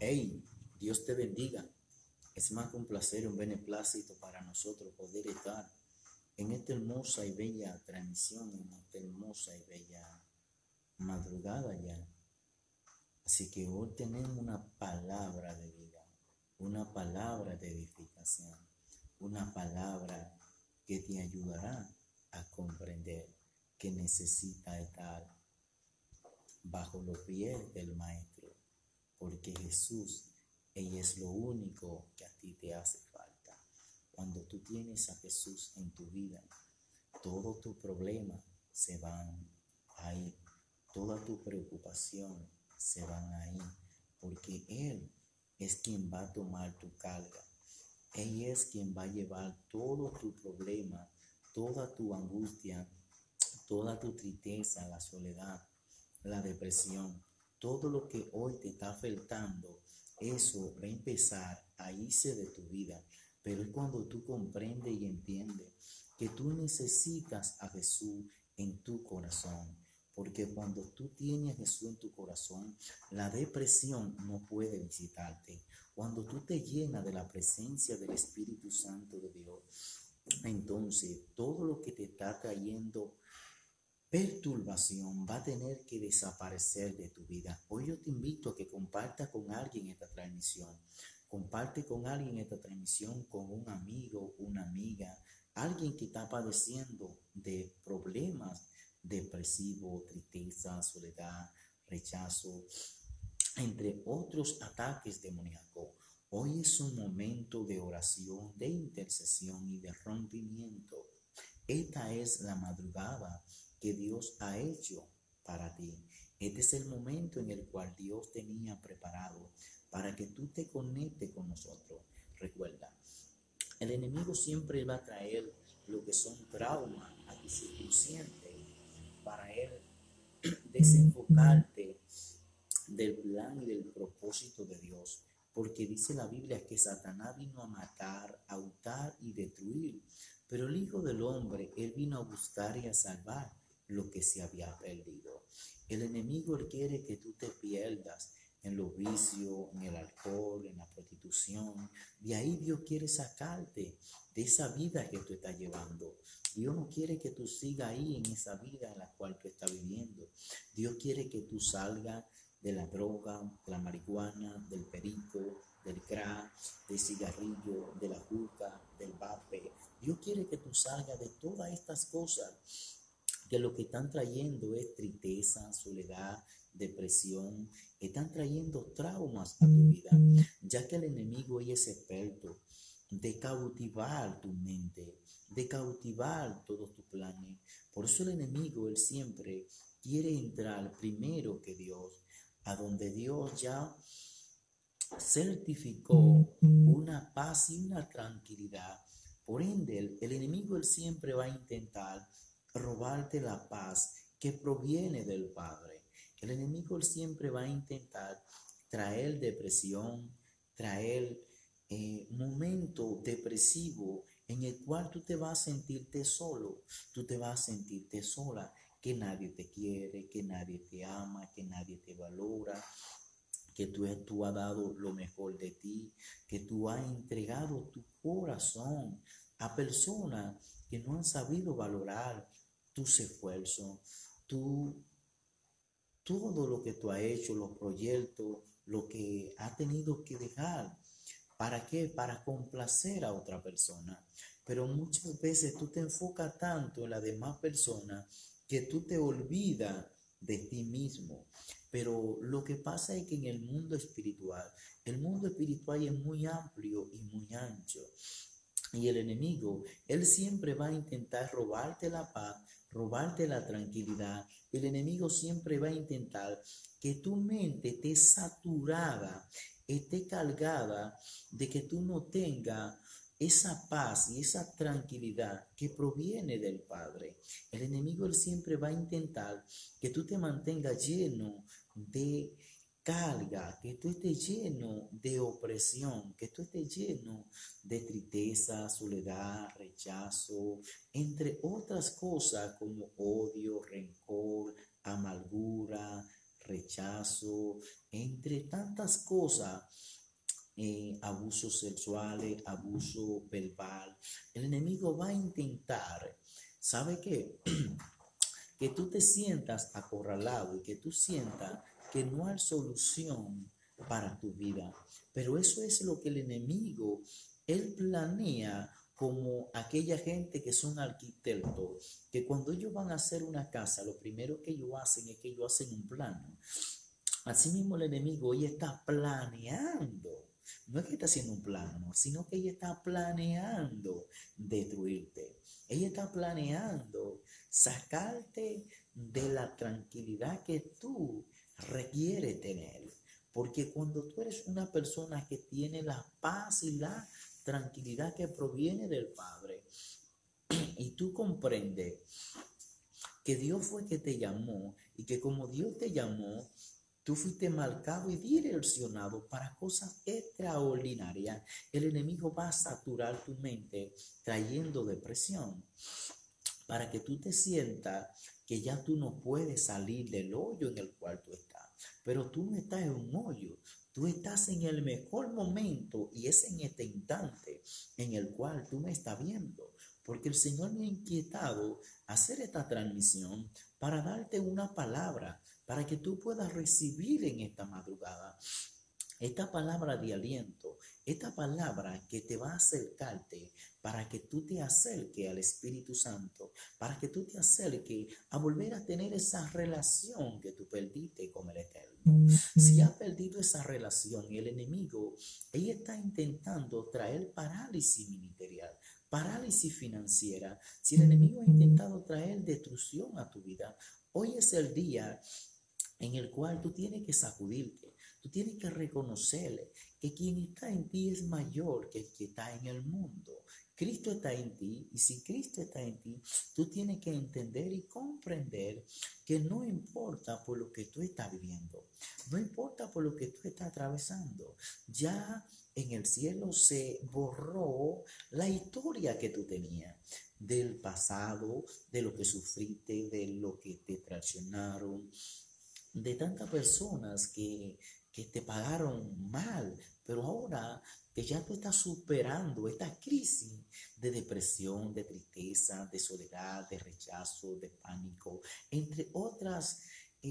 Hey, Dios te bendiga. Es más que un placer y un beneplácito para nosotros poder estar en esta hermosa y bella transmisión, en esta hermosa y bella madrugada ya. Así que hoy tenemos una palabra de vida, una palabra de edificación, una palabra que te ayudará a comprender que necesita estar bajo los pies del Maestro, porque Jesús, ella es lo único que a ti te hace falta. Cuando tú tienes a Jesús en tu vida, todos tus problemas se van ahí, toda tu preocupación se van ahí, porque Él es quien va a tomar tu carga. Él es quien va a llevar todo tu problema, toda tu angustia, toda tu tristeza, la soledad, la depresión, todo lo que hoy te está afectando, eso va a empezar a irse de tu vida. Pero es cuando tú comprendes y entiendes que tú necesitas a Jesús en tu corazón. Porque cuando tú tienes a Jesús en tu corazón, la depresión no puede visitarte. Cuando tú te llenas de la presencia del Espíritu Santo de Dios, entonces todo lo que te está trayendo perturbación va a tener que desaparecer de tu vida. Hoy yo te invito a que compartas con alguien esta transmisión. Comparte con alguien esta transmisión, con un amigo, una amiga, alguien que está padeciendo de problemas depresivos, tristeza, soledad, rechazo, entre otros ataques demoníacos. Hoy es un momento de oración, de intercesión y de rompimiento. Esta es la madrugada que Dios ha hecho para ti. Este es el momento en el cual Dios tenía preparado para que tú te conectes con nosotros. Recuerda, el enemigo siempre va a traer lo que son traumas a tu subconsciente para él desenfocarte del plan y del propósito de Dios. Porque dice la Biblia que Satanás vino a matar, a hurtar y destruir. Pero el Hijo del Hombre, Él vino a buscar y a salvar lo que se había perdido. El enemigo él quiere que tú te pierdas en los vicios, en el alcohol, en la prostitución. De ahí Dios quiere sacarte de esa vida que tú estás llevando. Dios no quiere que tú sigas ahí en esa vida en la cual tú estás viviendo. Dios quiere que tú salgas de la droga, de la marihuana, del perico, del crack, del cigarrillo, de la juca, del vape. Dios quiere que tú salgas de todas estas cosas que lo que están trayendo es tristeza, soledad, depresión, están trayendo traumas a tu vida, ya que el enemigo hoy es experto de cautivar tu mente, de cautivar todos tus planes. Por eso el enemigo, él siempre quiere entrar primero que Dios, a donde Dios ya certificó una paz y una tranquilidad. Por ende, el enemigo él siempre va a intentar robarte la paz que proviene del Padre. El enemigo él siempre va a intentar traer depresión, traer momento depresivo en el cual tú te vas a sentirte solo, tú te vas a sentirte sola, que nadie te quiere, que nadie te ama, que nadie te valora, que tú has dado lo mejor de ti, que tú has entregado tu corazón a personas que no han sabido valorar tus esfuerzos, tu, todo lo que tú has hecho, los proyectos, lo que has tenido que dejar. ¿Para qué? Para complacer a otra persona. Pero muchas veces tú te enfocas tanto en la demás persona que tú te olvidas de ti mismo. Pero lo que pasa es que en el mundo espiritual es muy amplio y muy ancho. Y el enemigo, él siempre va a intentar robarte la paz, robarte la tranquilidad. El enemigo siempre va a intentar que tu mente esté saturada, esté cargada de que tú no tengas esa paz y esa tranquilidad que proviene del Padre. El enemigo él siempre va a intentar que tú te mantengas lleno de carga, que tú estés lleno de opresión, que tú estés lleno de tristeza, soledad, rechazo, entre otras cosas como odio, rencor, amargura, rechazo, entre tantas cosas, abusos sexuales, abuso verbal. El enemigo va a intentar, ¿sabe qué? Que tú te sientas acorralado y que tú sientas que no hay solución para tu vida. Pero eso es lo que el enemigo, él planea como aquella gente que son arquitectos, que cuando ellos van a hacer una casa, lo primero que ellos hacen es que ellos hacen un plano. Asimismo, el enemigo hoy está planeando. No es que está haciendo un plano, sino que ella está planeando destruirte. Ella está planeando sacarte de la tranquilidad que tú requieres tener. Porque cuando tú eres una persona que tiene la paz y la tranquilidad que proviene del Padre, y tú comprendes que Dios fue que te llamó y que como Dios te llamó, tú fuiste marcado y direccionado para cosas extraordinarias. El enemigo va a saturar tu mente trayendo depresión para que tú te sientas que ya tú no puedes salir del hoyo en el cual tú estás. Pero tú no estás en un hoyo, tú estás en el mejor momento y es en este instante en el cual tú me estás viendo. Porque el Señor me ha inquietado hacer esta transmisión para darte una palabra, para que tú puedas recibir en esta madrugada esta palabra de aliento, esta palabra que te va a acercarte para que tú te acerques al Espíritu Santo, para que tú te acerques a volver a tener esa relación que tú perdiste con el Eterno. Si has perdido esa relación, el enemigo, ella está intentando traer parálisis ministerial, parálisis financiera. Si el enemigo ha intentado traer destrucción a tu vida, hoy es el día en el cual tú tienes que sacudirte, tú tienes que reconocerle que quien está en ti es mayor que el que está en el mundo. Cristo está en ti y si Cristo está en ti, tú tienes que entender y comprender que no importa por lo que tú estás viviendo, no importa por lo que tú estás atravesando, ya en el cielo se borró la historia que tú tenías del pasado, de lo que sufriste, de lo que te traicionaron, de tantas personas que te pagaron mal, pero ahora que ya tú estás superando esta crisis de depresión, de tristeza, de soledad, de rechazo, de pánico, entre otras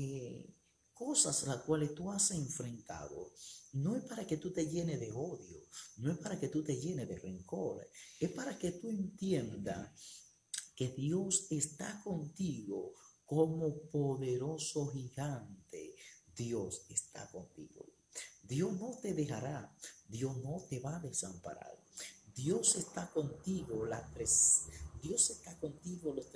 cosas las cuales tú has enfrentado, no es para que tú te llenes de odio, no es para que tú te llenes de rencor, es para que tú entiendas que Dios está contigo como poderoso gigante. Dios está contigo. Dios no te dejará. Dios no te va a desamparar. Dios está contigo Dios está contigo los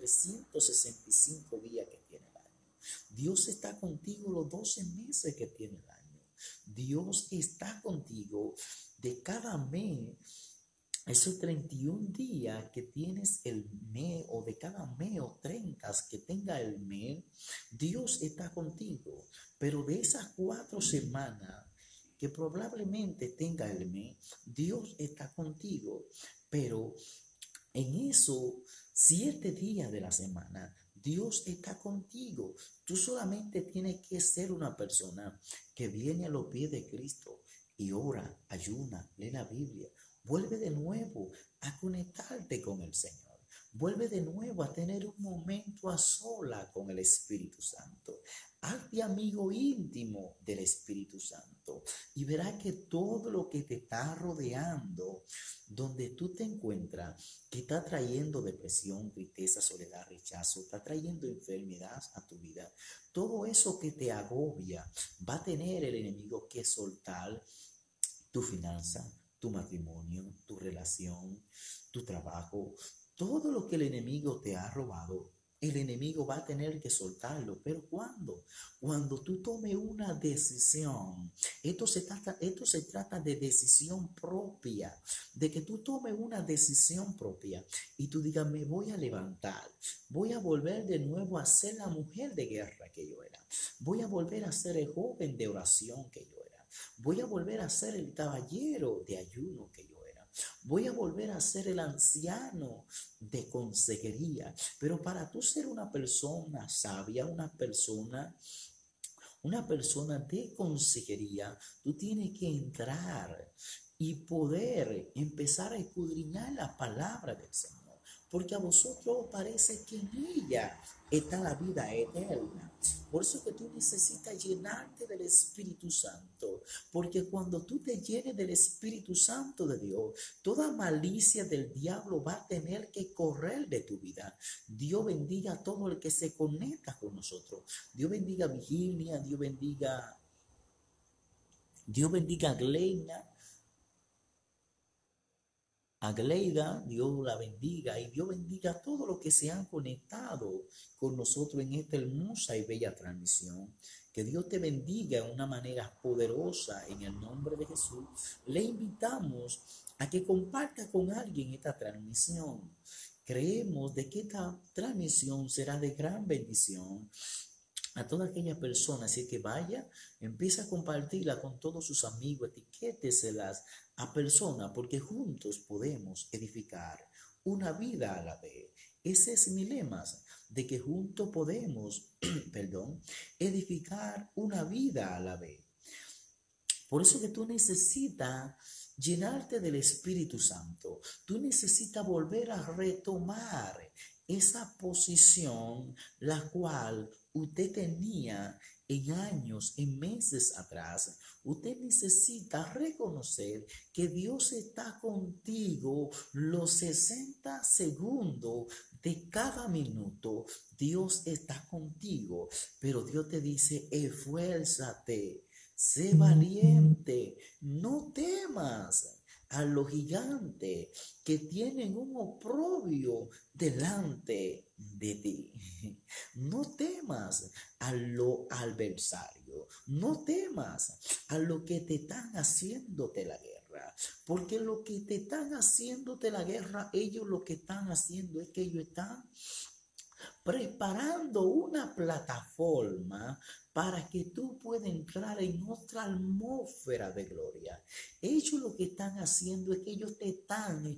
365 días que tiene el año. Dios está contigo los 12 meses que tiene el año. Dios está contigo de cada mes. Esos 31 días que tienes el mes o de cada mes o 30 que tenga el mes, Dios está contigo. Pero de esas 4 semanas que probablemente tenga el mes, Dios está contigo. Pero en esos 7 días de la semana, Dios está contigo. Tú solamente tienes que ser una persona que viene a los pies de Cristo y ora, ayuna, lee la Biblia. Vuelve de nuevo a conectarte con el Señor. Vuelve de nuevo a tener un momento a sola con el Espíritu Santo. Hazte amigo íntimo del Espíritu Santo y verás que todo lo que te está rodeando, donde tú te encuentras, que está trayendo depresión, tristeza, soledad, rechazo, está trayendo enfermedad a tu vida, todo eso que te agobia, va a tener el enemigo que soltar tu finanza, tu matrimonio, tu relación, tu trabajo, todo lo que el enemigo te ha robado, el enemigo va a tener que soltarlo. ¿Pero cuándo? Cuando tú tomes una decisión. Esto se trata de decisión propia, de que tú tomes una decisión propia y tú digas, me voy a levantar, voy a volver de nuevo a ser la mujer de guerra que yo era, voy a volver a ser el joven de oración que yo era, voy a volver a ser el caballero de ayuno que yo era, voy a volver a ser el anciano de consejería. Pero para tú ser una persona sabia, una persona de consejería, tú tienes que entrar y poder empezar a escudriñar la palabra del Señor, porque a vosotros parece que en ella está la vida eterna. Por eso que tú necesitas llenarte del Espíritu Santo, porque cuando tú te llenes del Espíritu Santo de Dios, toda malicia del diablo va a tener que correr de tu vida. Dios bendiga a todo el que se conecta con nosotros. Dios bendiga a Virginia, Dios bendiga a Gleida, Dios la bendiga y Dios bendiga a todos los que se han conectado con nosotros en esta hermosa y bella transmisión. Que Dios te bendiga de una manera poderosa en el nombre de Jesús. Le invitamos a que comparta con alguien esta transmisión. Creemos de que esta transmisión será de gran bendición a toda aquella persona, así que vaya, empieza a compartirla con todos sus amigos, etiquéteselas a personas, porque juntos podemos edificar una vida a la vez. Ese es mi lema, de que juntos podemos, perdón, edificar una vida a la vez. Por eso que tú necesitas llenarte del Espíritu Santo. Tú necesitas volver a retomar esa posición la cual usted tenía en años, en meses atrás. Usted necesita reconocer que Dios está contigo los 60 segundos de cada minuto. Dios está contigo, pero Dios te dice, esfuérzate. Sé valiente, no temas a los gigantes que tienen un oprobio delante de ti. No temas a lo adversario, no temas a lo que te están haciéndote la guerra, porque lo que te están haciéndote la guerra, ellos lo que están haciendo es que ellos están preparando una plataforma para que tú puedas entrar en otra atmósfera de gloria. Ellos lo que están haciendo es que ellos te están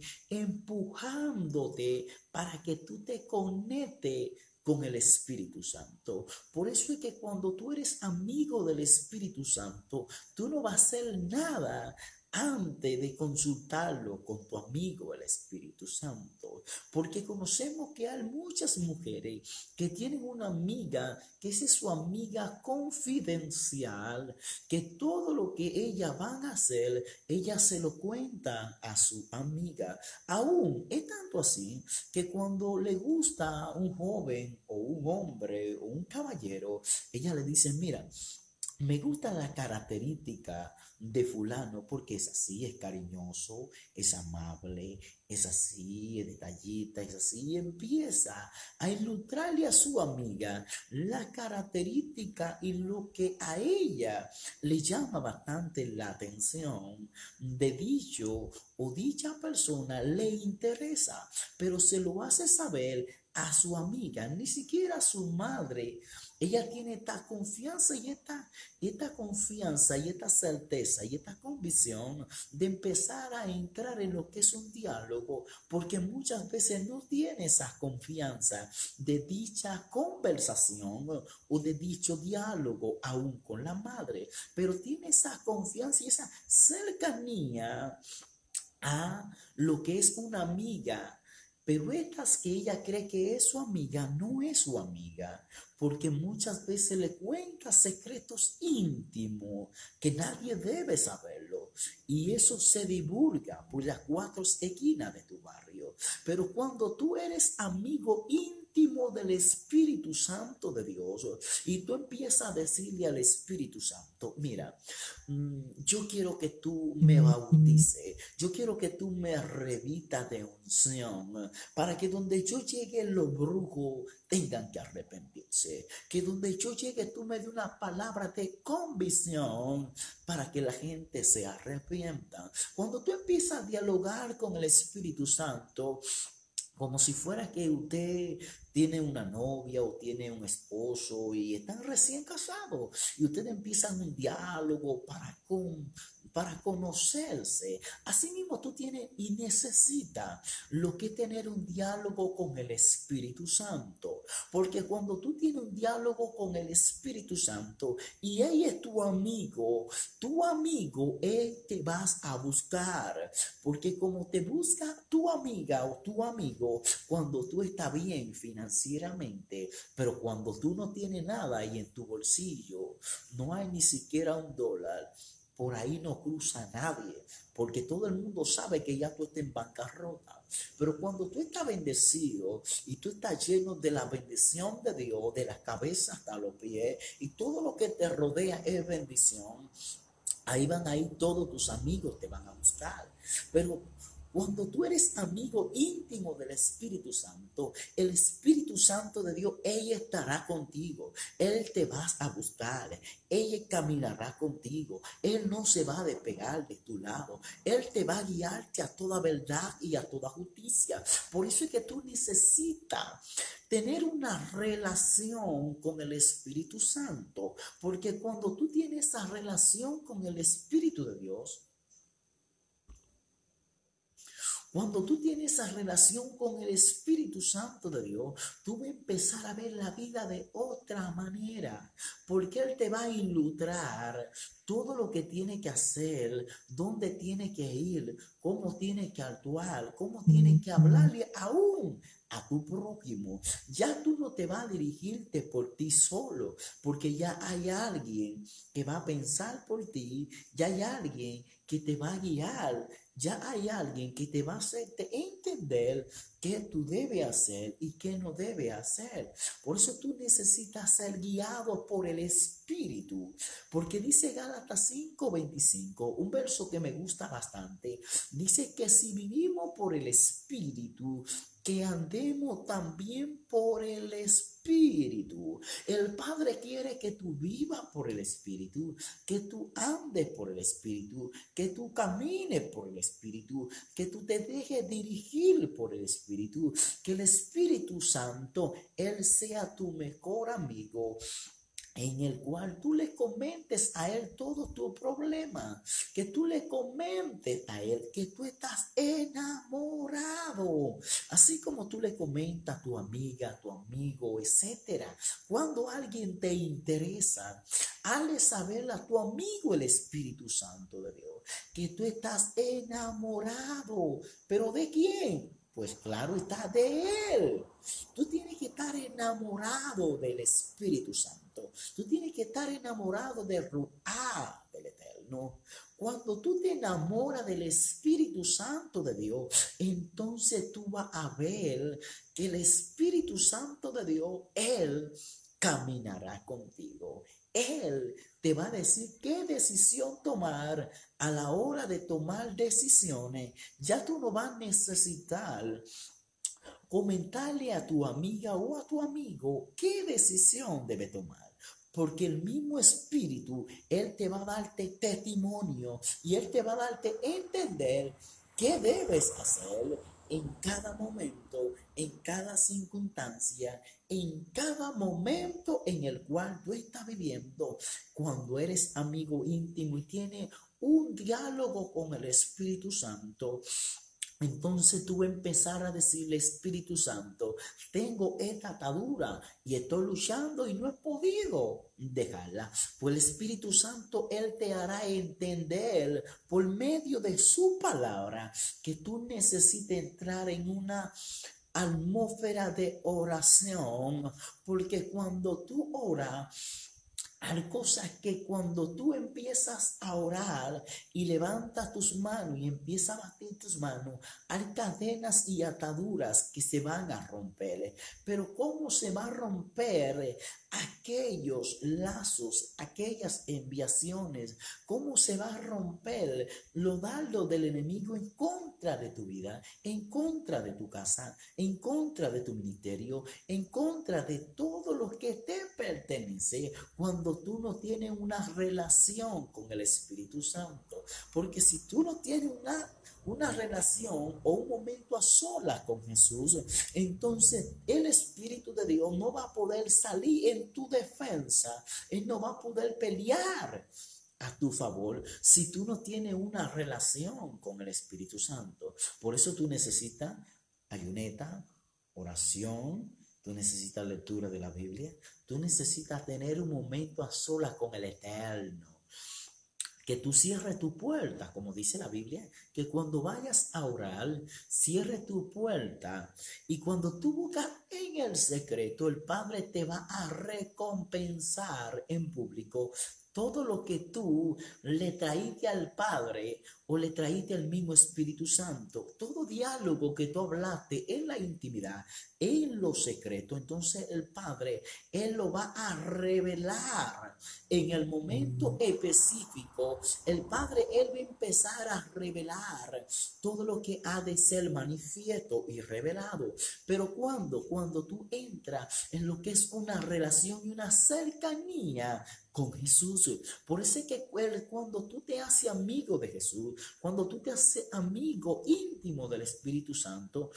empujándote para que tú te conectes con el Espíritu Santo. Por eso es que cuando tú eres amigo del Espíritu Santo, tú no vas a hacer nada antes de consultarlo con tu amigo el Espíritu Santo, porque conocemos que hay muchas mujeres que tienen una amiga, que esa es su amiga confidencial, que todo lo que ellas van a hacer, ella se lo cuenta a su amiga. Aún es tanto así que cuando le gusta un joven o un hombre o un caballero, ella le dice, mira, me gusta la característica de fulano porque es así, es cariñoso, es amable, es así, es detallista, es así. Y empieza a ilustrarle a su amiga la característica y lo que a ella le llama bastante la atención de dicho o dicha persona le interesa, pero se lo hace saber a su amiga, ni siquiera a su madre. Ella tiene esta confianza y esta confianza y esta certeza y esta convicción de empezar a entrar en lo que es un diálogo, porque muchas veces no tiene esa confianza de dicha conversación o de dicho diálogo aún con la madre, pero tiene esa confianza y esa cercanía a lo que es una amiga. Pero estas que ella cree que es su amiga, no es su amiga, porque muchas veces le cuenta secretos íntimos que nadie debe saberlo. Y eso se divulga por las cuatro esquinas de tu barrio. Pero cuando tú eres amigo íntimo del Espíritu Santo de Dios y tú empiezas a decirle al Espíritu Santo, mira, yo quiero que tú me bautices, yo quiero que tú me revistas de unción, para que donde yo llegue los brujos tengan que arrepentirse, que donde yo llegue tú me des una palabra de convicción para que la gente se arrepienta. Cuando tú empiezas a dialogar con el Espíritu Santo, como si fuera que usted tiene una novia o tiene un esposo y están recién casados y ustedes empiezan un diálogo para conocerse. Asimismo, tú tienes y necesitas lo que es tener un diálogo con el Espíritu Santo. Porque cuando tú tienes un diálogo con el Espíritu Santo y él es tu amigo, él te vas a buscar. Porque como te busca tu amiga o tu amigo, cuando tú estás bien financieramente, pero cuando tú no tienes nada y en tu bolsillo no hay ni siquiera $1, por ahí no cruza nadie, porque todo el mundo sabe que ya tú estás en bancarrota. Pero cuando tú estás bendecido y tú estás lleno de la bendición de Dios, de la cabeza hasta los pies, y todo lo que te rodea es bendición, ahí van a ir todos tus amigos, te van a buscar. Pero cuando tú eres amigo íntimo del Espíritu Santo, el Espíritu Santo de Dios, ella estará contigo. Él te va a buscar. Ella caminará contigo. Él no se va a despegar de tu lado. Él te va a guiarte a toda verdad y a toda justicia. Por eso es que tú necesitas tener una relación con el Espíritu Santo. Porque cuando tú tienes esa relación con el Espíritu de Dios, cuando tú tienes esa relación con el Espíritu Santo de Dios, tú vas a empezar a ver la vida de otra manera, porque Él te va a ilustrar todo lo que tiene que hacer, dónde tiene que ir, cómo tiene que actuar, cómo tiene que hablarle aún a tu prójimo. Ya tú no te vas a dirigirte por ti solo, porque ya hay alguien que va a pensar por ti, ya hay alguien que te va a guiar, ya hay alguien que te va a hacerte entender qué tú debes hacer y qué no debes hacer. Por eso tú necesitas ser guiado por el Espíritu. Porque dice Gálatas 5:25, un verso que me gusta bastante. Dice que si vivimos por el Espíritu, que andemos también por el Espíritu. El Padre quiere que tú vivas por el Espíritu, que tú andes por el Espíritu, que tú camines por el Espíritu, que tú te dejes dirigir por el Espíritu, que el Espíritu Santo, Él sea tu mejor amigo, en el cual tú le comentes a él todo tu problema, que tú le comentes a él que tú estás enamorado, así como tú le comentas a tu amiga, a tu amigo, etcétera. Cuando alguien te interesa, hazle saber a tu amigo el Espíritu Santo de Dios que tú estás enamorado. ¿Pero de quién? Pues claro, está de Él. Tú tienes que estar enamorado del Espíritu Santo. Tú tienes que estar enamorado de Ruá, del Eterno. Cuando tú te enamoras del Espíritu Santo de Dios, entonces tú vas a ver que el Espíritu Santo de Dios, Él caminará contigo. Él te va a decir qué decisión tomar a la hora de tomar decisiones. Ya tú no vas a necesitar comentarle a tu amiga o a tu amigo qué decisión debe tomar. Porque el mismo Espíritu, Él te va a darte testimonio y Él te va a darte entender qué debes hacer en cada momento, en cada circunstancia, en cada momento en el cual tú estás viviendo. Cuando eres amigo íntimo y tienes un diálogo con el Espíritu Santo, entonces tú empezar a decirle, Espíritu Santo, tengo esta atadura y estoy luchando y no he podido dejarla. Pues el Espíritu Santo, Él te hará entender por medio de su palabra que tú necesitas entrar en una atmósfera de oración, porque cuando tú oras, hay cosas que cuando tú empiezas a orar y levantas tus manos y empiezas a batir tus manos, hay cadenas y ataduras que se van a romper. Pero ¿cómo se va a romper aquellos lazos, aquellas enviaciones? ¿Cómo se va a romper los dardos del enemigo en contra de tu vida, en contra de tu casa, en contra de tu ministerio, en contra de todo lo que te pertenece cuando tú no tienes una relación con el Espíritu Santo? Porque si tú no tienes una relación o un momento a solas con Jesús, entonces el Espíritu de Dios no va a poder salir en tu defensa, Él no va a poder pelear a tu favor si tú no tienes una relación con el Espíritu Santo. Por eso tú necesitas ayuneta, oración, tú necesitas lectura de la Biblia, tú necesitas tener un momento a solas con el Eterno. Que tú cierres tu puerta, como dice la Biblia, que cuando vayas a orar, cierre tu puerta y cuando tú buscas en el secreto, el Padre te va a recompensar en público todo lo que tú le traíste al Padre o le traíste al mismo Espíritu Santo, todo diálogo que tú hablaste en la intimidad, en lo secreto, entonces el Padre, Él lo va a revelar en el momento específico. El Padre, Él va a empezar a revelar todo lo que ha de ser manifiesto y revelado. Pero cuando tú entras en lo que es una relación y una cercanía con Jesús. Por eso es que cuando tú te haces amigo de Jesús, cuando tú te haces amigo íntimo del Espíritu Santo,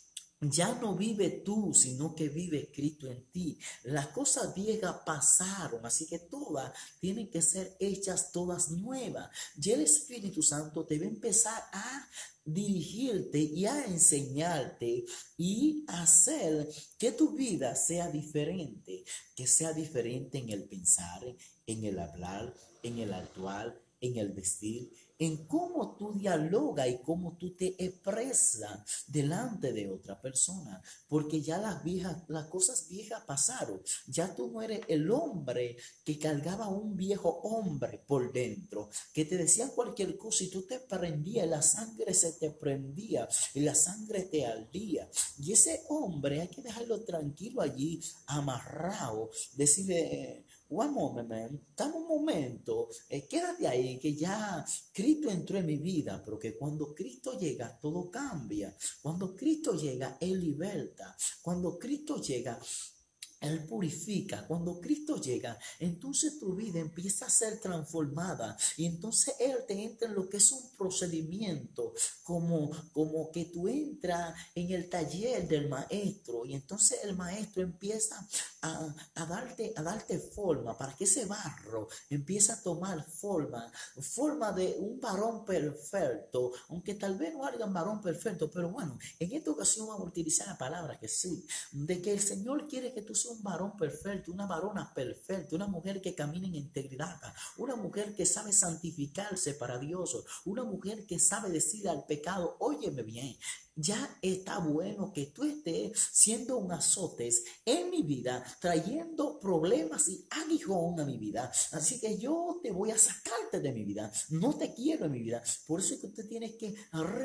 ya no vive tú, sino que vive Cristo en ti. Las cosas viejas pasaron, así que todas tienen que ser hechas todas nuevas. Y el Espíritu Santo te va a empezar a dirigirte y a enseñarte y hacer que tu vida sea diferente, que sea diferente en el pensar, en el hablar, en el actuar, en el vestir, en cómo tú dialogas y cómo tú te expresas delante de otra persona, porque ya las cosas viejas pasaron. Ya tú no eres el hombre que cargaba un viejo hombre por dentro, que te decía cualquier cosa y tú te prendías, la sangre se te prendía y la sangre te ardía. Y ese hombre hay que dejarlo tranquilo allí, amarrado, decirle: one moment, man, dame un momento, quédate ahí, que ya Cristo entró en mi vida, pero que cuando Cristo llega, todo cambia. Cuando Cristo llega, Él liberta. Cuando Cristo llega, Él purifica. Cuando Cristo llega, entonces tu vida empieza a ser transformada y entonces Él te entra en lo que es un procedimiento, como que tú entras en el taller del maestro y entonces el maestro empieza a darte forma para que ese barro empiece a tomar forma de un varón perfecto, aunque tal vez no haya un varón perfecto, pero bueno, en esta ocasión vamos a utilizar la palabra que sí, de que el Señor quiere que tú seas un varón perfecto, una varona perfecta, una mujer que camine en integridad, una mujer que sabe santificarse para Dios, una mujer que sabe decir al pecado: óyeme bien, ya está bueno que tú estés siendo un azotes en mi vida, trayendo problemas y aguijón a mi vida. Así que yo te voy a sacarte de mi vida. No te quiero en mi vida. Por eso es que usted tiene que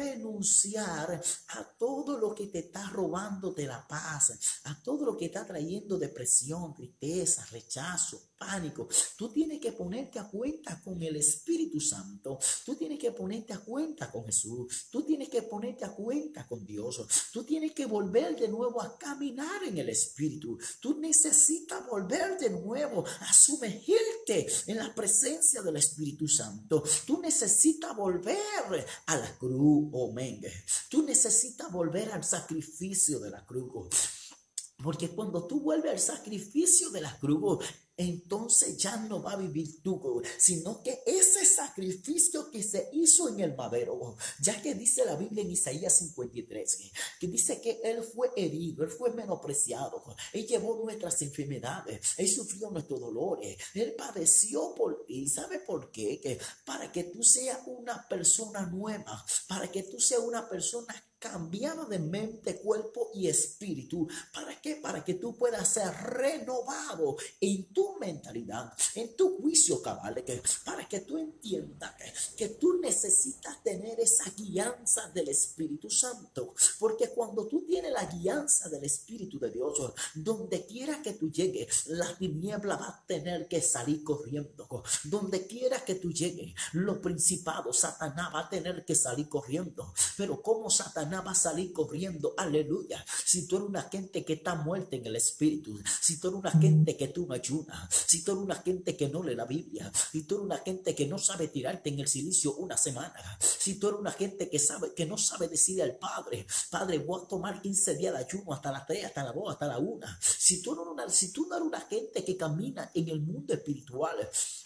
renunciar a todo lo que te está robando de la paz, a todo lo que está trayendo depresión, tristeza, rechazo, pánico. Tú tienes que ponerte a cuenta con el Espíritu Santo. Tú tienes que ponerte a cuenta con Jesús. Tú tienes que ponerte a cuenta con Dios. Tú tienes que volver de nuevo a caminar en el Espíritu. Tú necesitas volver de nuevo a sumergirte en la presencia del Espíritu Santo. Tú necesitas volver a la cruz, amén. Tú necesitas volver al sacrificio de la cruz. Porque cuando tú vuelves al sacrificio de la cruz, entonces ya no va a vivir tú, sino que ese sacrificio que se hizo en el madero, ya que dice la Biblia en Isaías 53, que dice que Él fue herido, Él fue menospreciado, Él llevó nuestras enfermedades, Él sufrió nuestros dolores, Él padeció por ti. ¿Sabe por qué? Que para que tú seas una persona nueva, para que tú seas una persona cambiada de mente, cuerpo y espíritu. ¿Para qué? Para que tú puedas ser renovado en tu mentalidad, en tu juicio cabal, para que tú entiendas que tú necesitas tener esa guianza del Espíritu Santo, porque cuando tú tienes la guianza del Espíritu de Dios, donde quiera que tú llegues, la tiniebla va a tener que salir corriendo. Donde quiera que tú llegues, los principados, Satanás va a tener que salir corriendo. Pero ¿cómo Satanás va a salir corriendo? Aleluya. Si tú eres una gente que está muerta en el Espíritu, si tú eres una gente que tú no ayunas, si tú eres una gente que no lee la Biblia, si tú eres una gente que no sabe tirarte en el silicio una semana, si tú eres una gente que no sabe decirle al Padre: Padre, voy a tomar 15 días de ayuno hasta las 3, hasta la 2, hasta la 1. Si tú no eres una gente que camina en el mundo espiritual,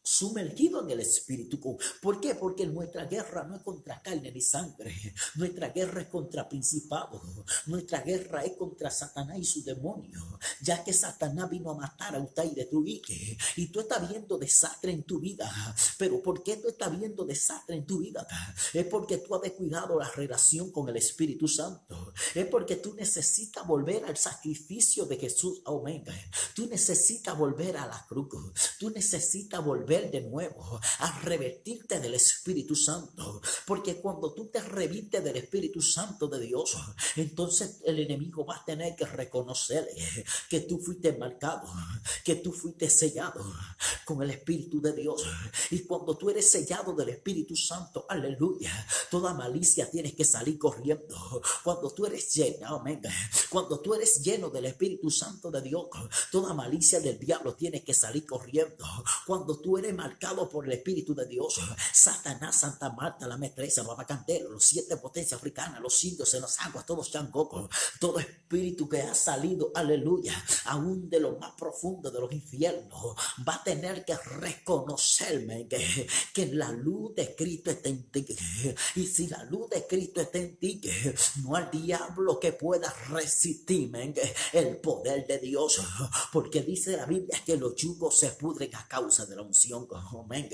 sumergido en el Espíritu. ¿Por qué? Porque nuestra guerra no es contra carne ni sangre. Nuestra guerra es contra principados. Nuestra guerra es contra Satanás y su demonio. Ya que Satanás vino a matar, a usted y destruirte. Y tú estás viendo desastre en tu vida. Pero ¿por qué tú estás viendo desastre en tu vida? Es porque tú has descuidado la relación con el Espíritu Santo. Es porque tú necesitas volver al sacrificio de Jesús. Amén. Tú necesitas volver a la cruz. Tú necesitas volver de nuevo a revestirte del Espíritu Santo, porque cuando tú te revistes del Espíritu Santo de Dios, entonces el enemigo va a tener que reconocer que tú fuiste marcado, que tú fuiste sellado con el Espíritu de Dios. Y cuando tú eres sellado del Espíritu Santo, aleluya, toda malicia tienes que salir corriendo. Cuando tú eres lleno, amén, cuando tú eres lleno del Espíritu Santo de Dios, toda malicia del diablo tiene que salir corriendo. Cuando tú eres marcado por el Espíritu de Dios, Satanás, Santa Marta, la Metresa, Babacantero, los 7 potencias africanas, los indios en las aguas, todos changocos, todo espíritu que ha salido, aleluya, aún de lo más profundo de los infiernos, va a tener que reconocerme que la luz de Cristo está en ti. Y si la luz de Cristo está en ti, no hay diablo que pueda resistirme el poder de Dios, porque dice la Biblia que los yugos se pudren a causa de la unción. Amén.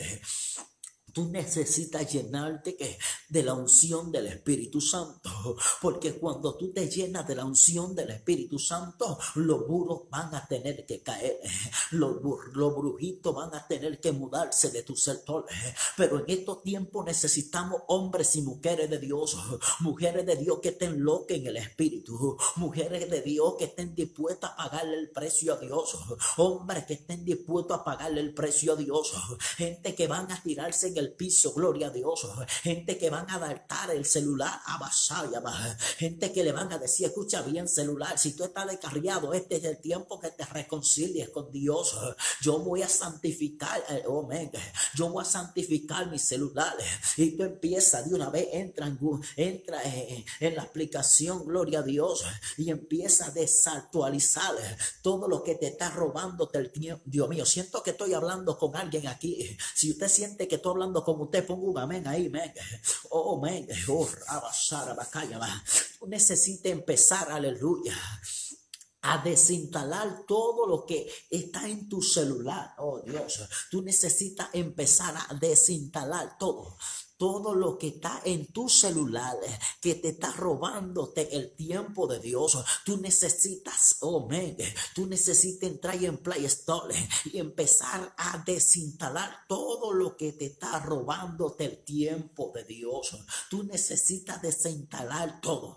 Tú necesitas llenarte de la unción del Espíritu Santo, porque cuando tú te llenas de la unción del Espíritu Santo, los muros van a tener que caer, los brujitos van a tener que mudarse de tu sector. Pero en estos tiempos necesitamos hombres y mujeres de Dios, mujeres de Dios que estén locas en el Espíritu, mujeres de Dios que estén dispuestas a pagarle el precio a Dios, hombres que estén dispuestos a pagarle el precio a Dios, gente que van a tirarse en el piso, gloria a Dios, gente que van a adaptar el celular a Basaya, gente que le van a decir, escucha bien celular, si tú estás descarriado, este es el tiempo que te reconcilies con Dios. Yo voy a santificar, yo voy a santificar mis celulares. Y tú empiezas de una vez, entra en la aplicación, gloria a Dios, y empieza a desactualizar todo lo que te está robándote el tiempo. Dios mío, siento que estoy hablando con alguien aquí. Si usted siente que estoy hablando con usted, ponga un amén ahí, amén. Oh, amén. Oh, tú necesitas empezar, aleluya, a desinstalar todo lo que está en tu celular. Oh Dios, tú necesitas empezar a desinstalar todo lo que está en tu celular que te está robándote el tiempo de Dios. Tú necesitas, tú necesitas entrar en Play Store y empezar a desinstalar todo lo que te está robándote el tiempo de Dios. Tú necesitas desinstalar todo.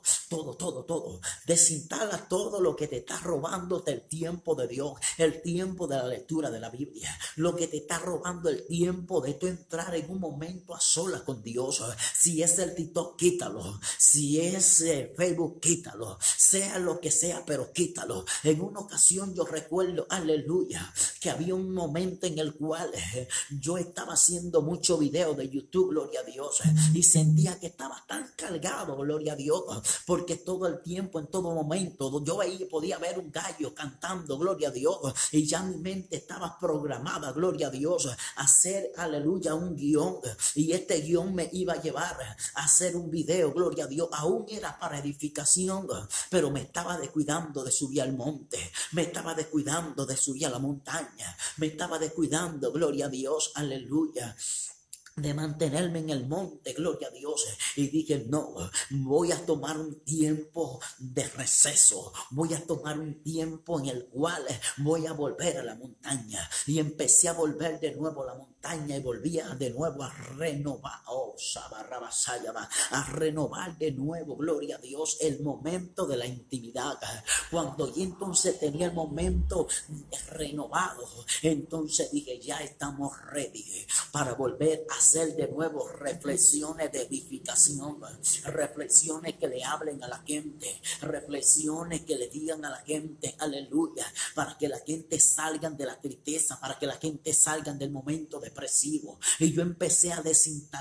Desinstala todo lo que te está robándote el tiempo de Dios, el tiempo de la lectura de la Biblia, lo que te está robando el tiempo de tu entrar en un momento a solas con Dios. Si es el TikTok, quítalo. Si es Facebook, quítalo. Sea lo que sea, pero quítalo. En una ocasión yo recuerdo, aleluya, que había un momento en el cual yo estaba haciendo mucho video de YouTube, gloria a Dios, y sentía que estaba tan cargado, gloria a Dios, porque todo el tiempo, en todo momento, yo ahí podía ver un gallo cantando, gloria a Dios, y ya mi mente estaba programada, gloria a Dios, a hacer, aleluya, un guión, y este guión me iba a llevar a hacer un video, gloria a Dios, aún era para edificación, pero me estaba descuidando de subir al monte, me estaba descuidando de subir a la montaña, me estaba descuidando, gloria a Dios, aleluya, de mantenerme en el monte, gloria a Dios. Y dije, no, voy a tomar un tiempo de receso, voy a tomar un tiempo en el cual voy a volver a la montaña. Y empecé a volver de nuevo a la montaña y volvía de nuevo a renovar, a renovar de nuevo, gloria a Dios, el momento de la intimidad. Cuando yo entonces tenía el momento renovado, entonces dije, ya estamos ready para volver a hacer de nuevo reflexiones de edificación, reflexiones que le hablen a la gente, reflexiones que le digan a la gente, aleluya, para que la gente salga de la tristeza, para que la gente salga del momento depresivo. Y yo empecé a desinstalar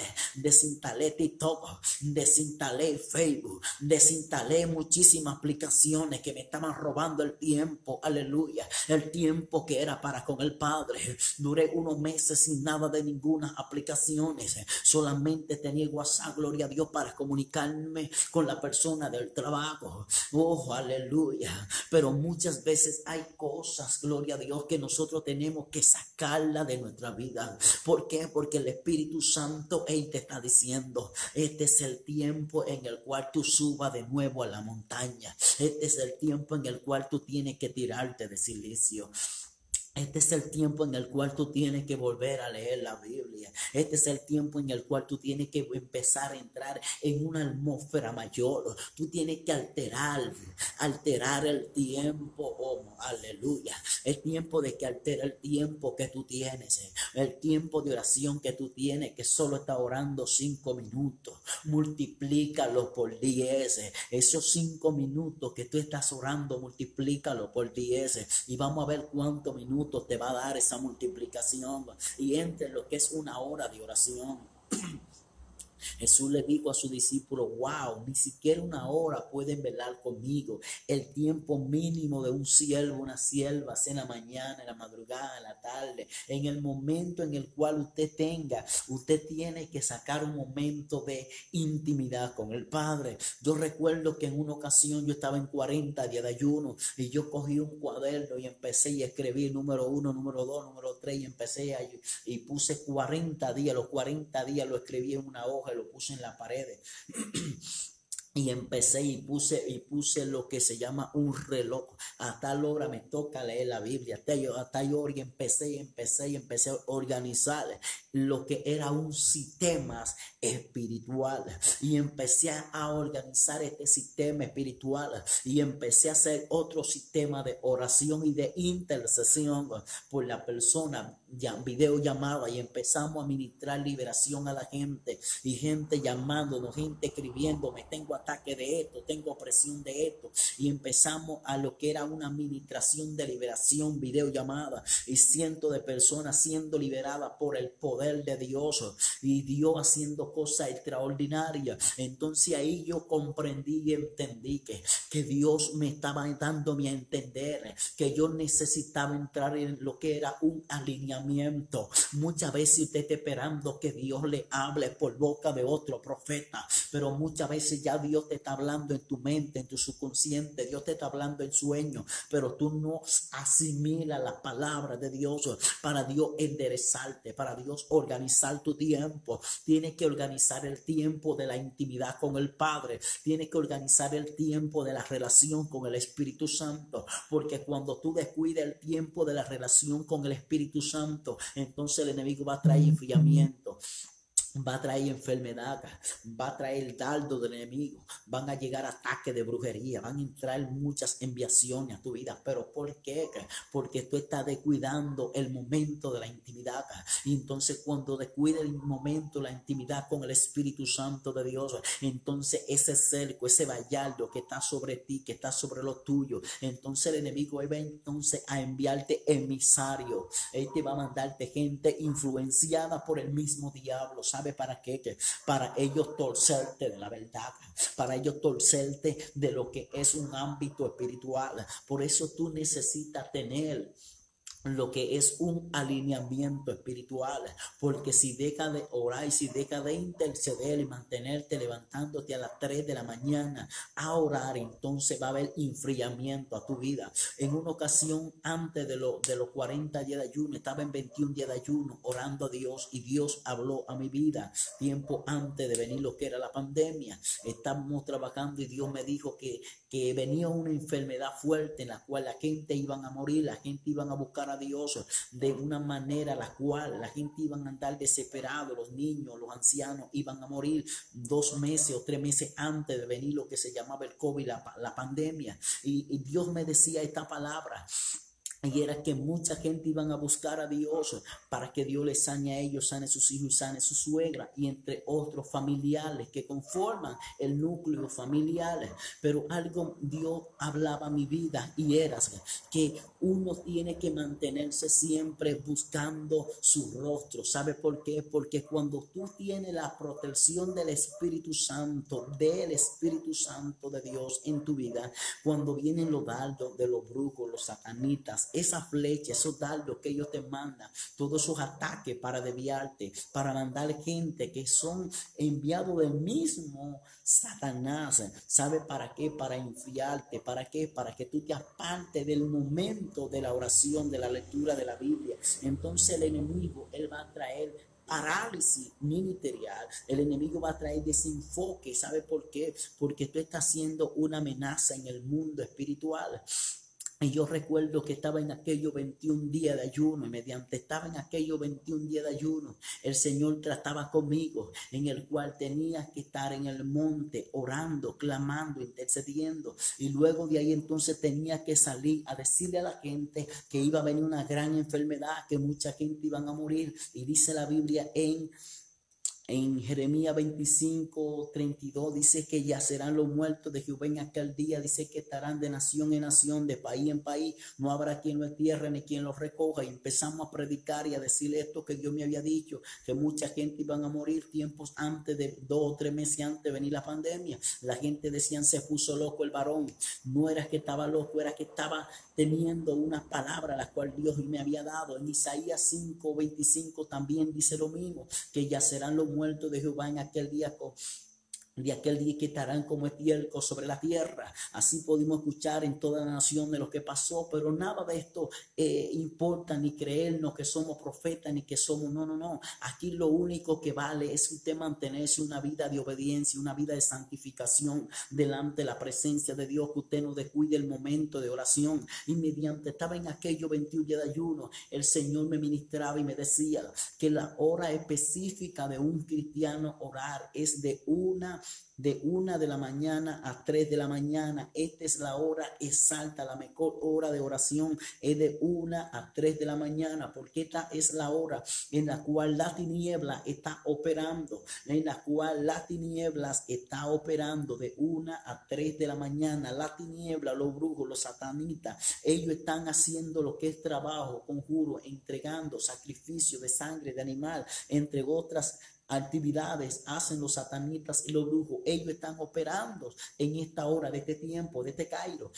desinstalé TikTok, desinstalé Facebook, desinstalé muchísimas aplicaciones que me estaban robando el tiempo, aleluya, el tiempo que era para con el Padre. Duré unos meses sin nada de ninguna aplicaciones, solamente tenía WhatsApp, gloria a Dios, para comunicarme con la persona del trabajo. Oh, aleluya. Pero muchas veces hay cosas, gloria a Dios, que nosotros tenemos que sacarla de nuestra vida. ¿Por qué? Porque el Espíritu Santo, te está diciendo, este es el tiempo en el cual tú subas de nuevo a la montaña. Este es el tiempo en el cual tú tienes que tirarte de silicio. Este es el tiempo en el cual tú tienes que volver a leer la Biblia. Este es el tiempo en el cual tú tienes que empezar a entrar en una atmósfera mayor. Tú tienes que alterar el tiempo. Oh, aleluya. El tiempo de que altera el tiempo que tú tienes. El tiempo de oración que tú tienes, que solo está orando 5 minutos. Multiplícalo por 10. Esos 5 minutos que tú estás orando, multiplícalo por 10. Y vamos a ver cuántos minutos te va a dar esa multiplicación. Y entre lo que es una hora de oración, Jesús le dijo a sus discípulos, wow, ni siquiera una hora pueden velar conmigo. El tiempo mínimo de un siervo, una sierva, sea en la mañana, en la madrugada, en la tarde, en el momento en el cual usted tenga, usted tiene que sacar un momento de intimidad con el Padre. Yo recuerdo que en una ocasión yo estaba en 40 días de ayuno y yo cogí un cuaderno y empecé y escribí número 1, número 2, número 3 y empecé y puse 40 días, los 40 días lo escribí en una hoja, lo puse en la pared. Y empecé y puse lo que se llama un reloj. A tal hora me toca leer la Biblia. Hasta yo empecé a organizar lo que era un sistema espiritual. Y empecé a organizar este sistema espiritual. Y empecé a hacer otro sistema de oración y de intercesión por la persona, videollamada. Y empezamos a ministrar liberación a la gente. Y gente llamándonos, gente escribiéndome, tengo ataque de esto, tengo presión de esto, y empezamos a lo que era una administración de liberación, videollamada, y cientos de personas siendo liberadas por el poder de Dios, y Dios haciendo cosas extraordinarias. Entonces ahí yo comprendí y entendí que Dios me estaba dándome a entender que yo necesitaba entrar en lo que era un alineamiento. Muchas veces usted está esperando que Dios le hable por boca de otro profeta, pero muchas veces ya Dios te está hablando en tu mente, en tu subconsciente. Dios te está hablando en sueños, pero tú no asimilas la palabra de Dios para Dios enderezarte, para Dios organizar tu tiempo. Tienes que organizar el tiempo de la intimidad con el Padre. Tienes que organizar el tiempo de la relación con el Espíritu Santo, porque cuando tú descuides el tiempo de la relación con el Espíritu Santo, entonces el enemigo va a traer enfriamiento, va a traer enfermedad, va a traer el dardo del enemigo, van a llegar ataques de brujería, van a entrar muchas enviaciones a tu vida. ¿Pero por qué? Porque tú estás descuidando el momento de la intimidad. Y entonces cuando descuides el momento, la intimidad con el Espíritu Santo de Dios, entonces ese cerco, ese vallardo que está sobre ti, que está sobre lo tuyo, entonces el enemigo va entonces a enviarte emisarios. Él te va a mandarte gente influenciada por el mismo diablo. ¿Sabe para qué? Para ellos torcerte de la verdad, para ellos torcerte de lo que es un ámbito espiritual. Por eso tú necesitas tener lo que es un alineamiento espiritual, porque si deja de orar y si deja de interceder y mantenerte levantándote a las 3 de la mañana a orar, entonces va a haber enfriamiento a tu vida. En una ocasión antes de los 40 días de ayuno, estaba en 21 días de ayuno orando a Dios, y Dios habló a mi vida tiempo antes de venir lo que era la pandemia. Estábamos trabajando y Dios me dijo que venía una enfermedad fuerte en la cual la gente iban a morir, la gente iban a buscar a Dios de una manera la cual la gente iban a andar desesperado, los niños, los ancianos iban a morir 2 meses o 3 meses antes de venir lo que se llamaba el COVID, la pandemia. Y Dios me decía esta palabra: Y era que mucha gente iban a buscar a Dios para que Dios les sane a ellos, sane a sus hijos y sane a su suegra y entre otros familiares que conforman el núcleo familiar. Pero algo Dios hablaba a mi vida y era que uno tiene que mantenerse siempre buscando su rostro. ¿Sabe por qué? Porque cuando tú tienes la protección del Espíritu Santo de Dios en tu vida, cuando vienen los dardos de los brujos, los satanitas, esas flechas, esos dardos que ellos te mandan, todos esos ataques para desviarte, para mandar gente que son enviados del mismo Satanás. ¿Sabe para qué? Para enfriarte. ¿Para qué? Para que tú te apartes del momento de la oración, de la lectura de la Biblia. Entonces el enemigo, él va a traer parálisis ministerial. El enemigo va a traer desenfoque. ¿Sabe por qué? Porque tú estás siendo una amenaza en el mundo espiritual. Y yo recuerdo que estaba en aquellos 21 días de ayuno y mediante estaba en aquellos 21 días de ayuno, el Señor trataba conmigo, en el cual tenía que estar en el monte orando, clamando, intercediendo. Y luego de ahí entonces tenía que salir a decirle a la gente que iba a venir una gran enfermedad, que mucha gente iban a morir. Y dice la Biblia en Jeremías 25:32 dice que ya serán los muertos de Jehová en aquel día. Dice que estarán de nación en nación, de país en país. No habrá quien lo entierre ni quien lo recoja. Y empezamos a predicar y a decirle esto que Dios me había dicho, que mucha gente iban a morir tiempos antes de 2 o 3 meses antes de venir la pandemia. La gente decían se puso loco el varón. No era que estaba loco, era que estaba teniendo una palabra la cual Dios me había dado. En Isaías 5:25 también dice lo mismo, que ya serán los muertos de Jehová en aquel día de aquel día que estarán como estiércol sobre la tierra. Así pudimos escuchar en toda la nación de lo que pasó, pero nada de esto importa, ni creernos que somos profetas, ni que somos, no. Aquí lo único que vale es usted mantenerse una vida de obediencia, una vida de santificación delante de la presencia de Dios, que usted no descuide el momento de oración. Y mediante estaba en aquellos 21 días de ayuno, el Señor me ministraba y me decía que la hora específica de un cristiano orar es de una de la mañana a 3 de la mañana. Esta es la hora exacta, la mejor hora de oración es de 1 a 3 de la mañana, porque esta es la hora en la cual la tiniebla está operando, de 1 a 3 de la mañana. La tiniebla, los brujos, los satanitas, ellos están haciendo lo que es trabajo, conjuro, entregando sacrificio de sangre de animal, entre otras actividades hacen los satanitas y los brujos. Ellos están operando en esta hora, de este tiempo, de este Cairo.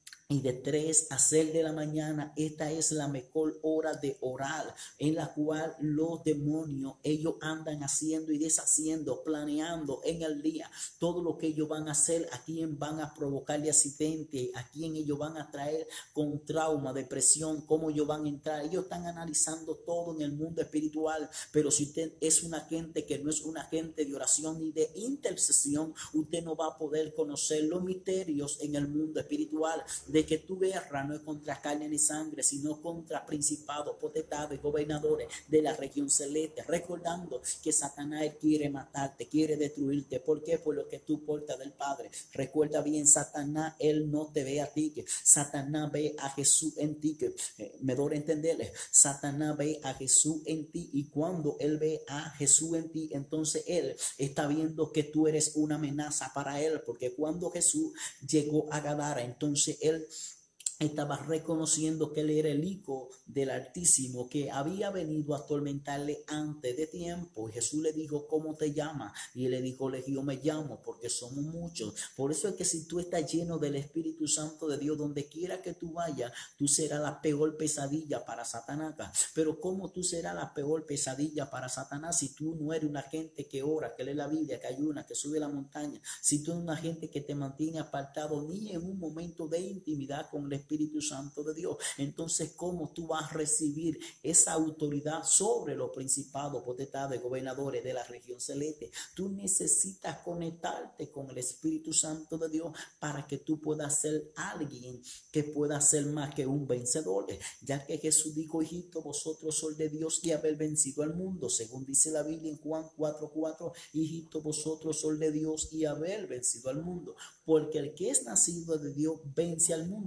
Y de 3 a 6 de la mañana, esta es la mejor hora de orar, en la cual los demonios, ellos andan haciendo y deshaciendo, planeando en el día todo lo que ellos van a hacer, a quién van a provocarle accidente, a quién ellos van a traer con trauma, depresión, cómo ellos van a entrar. Ellos están analizando todo en el mundo espiritual, pero si usted es una gente que no es una gente de oración ni de intercesión, usted no va a poder conocer los misterios en el mundo espiritual, de que tu guerra no es contra carne ni sangre, sino contra principados, potestades, gobernadores de la región celeste, recordando que Satanás quiere matarte, quiere destruirte. ¿Por qué? Por lo que tú portas del Padre. Recuerda bien, Satanás, él no te ve a ti, que Satanás ve a Jesús en ti, que me doy a entenderle. Satanás ve a Jesús en ti, y cuando él ve a Jesús en ti, entonces él está viendo que tú eres una amenaza para él, porque cuando Jesús llegó a Gadara, entonces él estaba reconociendo que él era el hijo del Altísimo, que había venido a atormentarle antes de tiempo. Y Jesús le dijo, ¿cómo te llamas? Y él le dijo, Legión me llamo, porque somos muchos. Por eso es que si tú estás lleno del Espíritu Santo de Dios, donde quiera que tú vayas, tú serás la peor pesadilla para Satanás. Pero ¿cómo tú serás la peor pesadilla para Satanás si tú no eres una gente que ora, que lee la Biblia, que ayuna, que sube la montaña? Si tú eres una gente que te mantiene apartado ni en un momento de intimidad con el Espíritu Santo de Dios, entonces ¿cómo tú vas a recibir esa autoridad sobre los principados, potestades, gobernadores de la región celeste? Tú necesitas conectarte con el Espíritu Santo de Dios para que tú puedas ser alguien que pueda ser más que un vencedor, ya que Jesús dijo, hijito, vosotros sois de Dios y haber vencido al mundo, según dice la Biblia en Juan 4:4, hijito, vosotros sois de Dios y haber vencido al mundo, porque el que es nacido de Dios vence al mundo. Pero ¿qué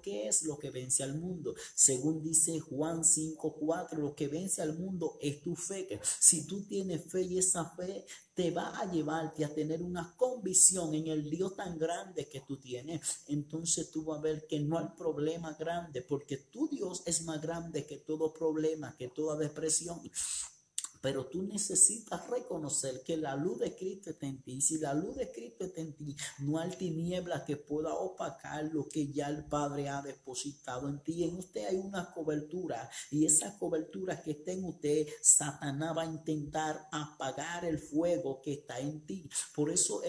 ¿qué es lo que vence al mundo? Según dice Juan 5:4, lo que vence al mundo es tu fe. Si tú tienes fe y esa fe te va a llevarte a tener una convicción en el Dios tan grande que tú tienes, entonces tú vas a ver que no hay problema grande, porque tu Dios es más grande que todo problema, que toda depresión. Pero tú necesitas reconocer que la luz de Cristo está en ti. Y si la luz de Cristo está en ti, no hay tiniebla que pueda opacar lo que ya el Padre ha depositado en ti. En usted hay una cobertura, y esa cobertura que está en usted, Satanás va a intentar apagar el fuego que está en ti. Por eso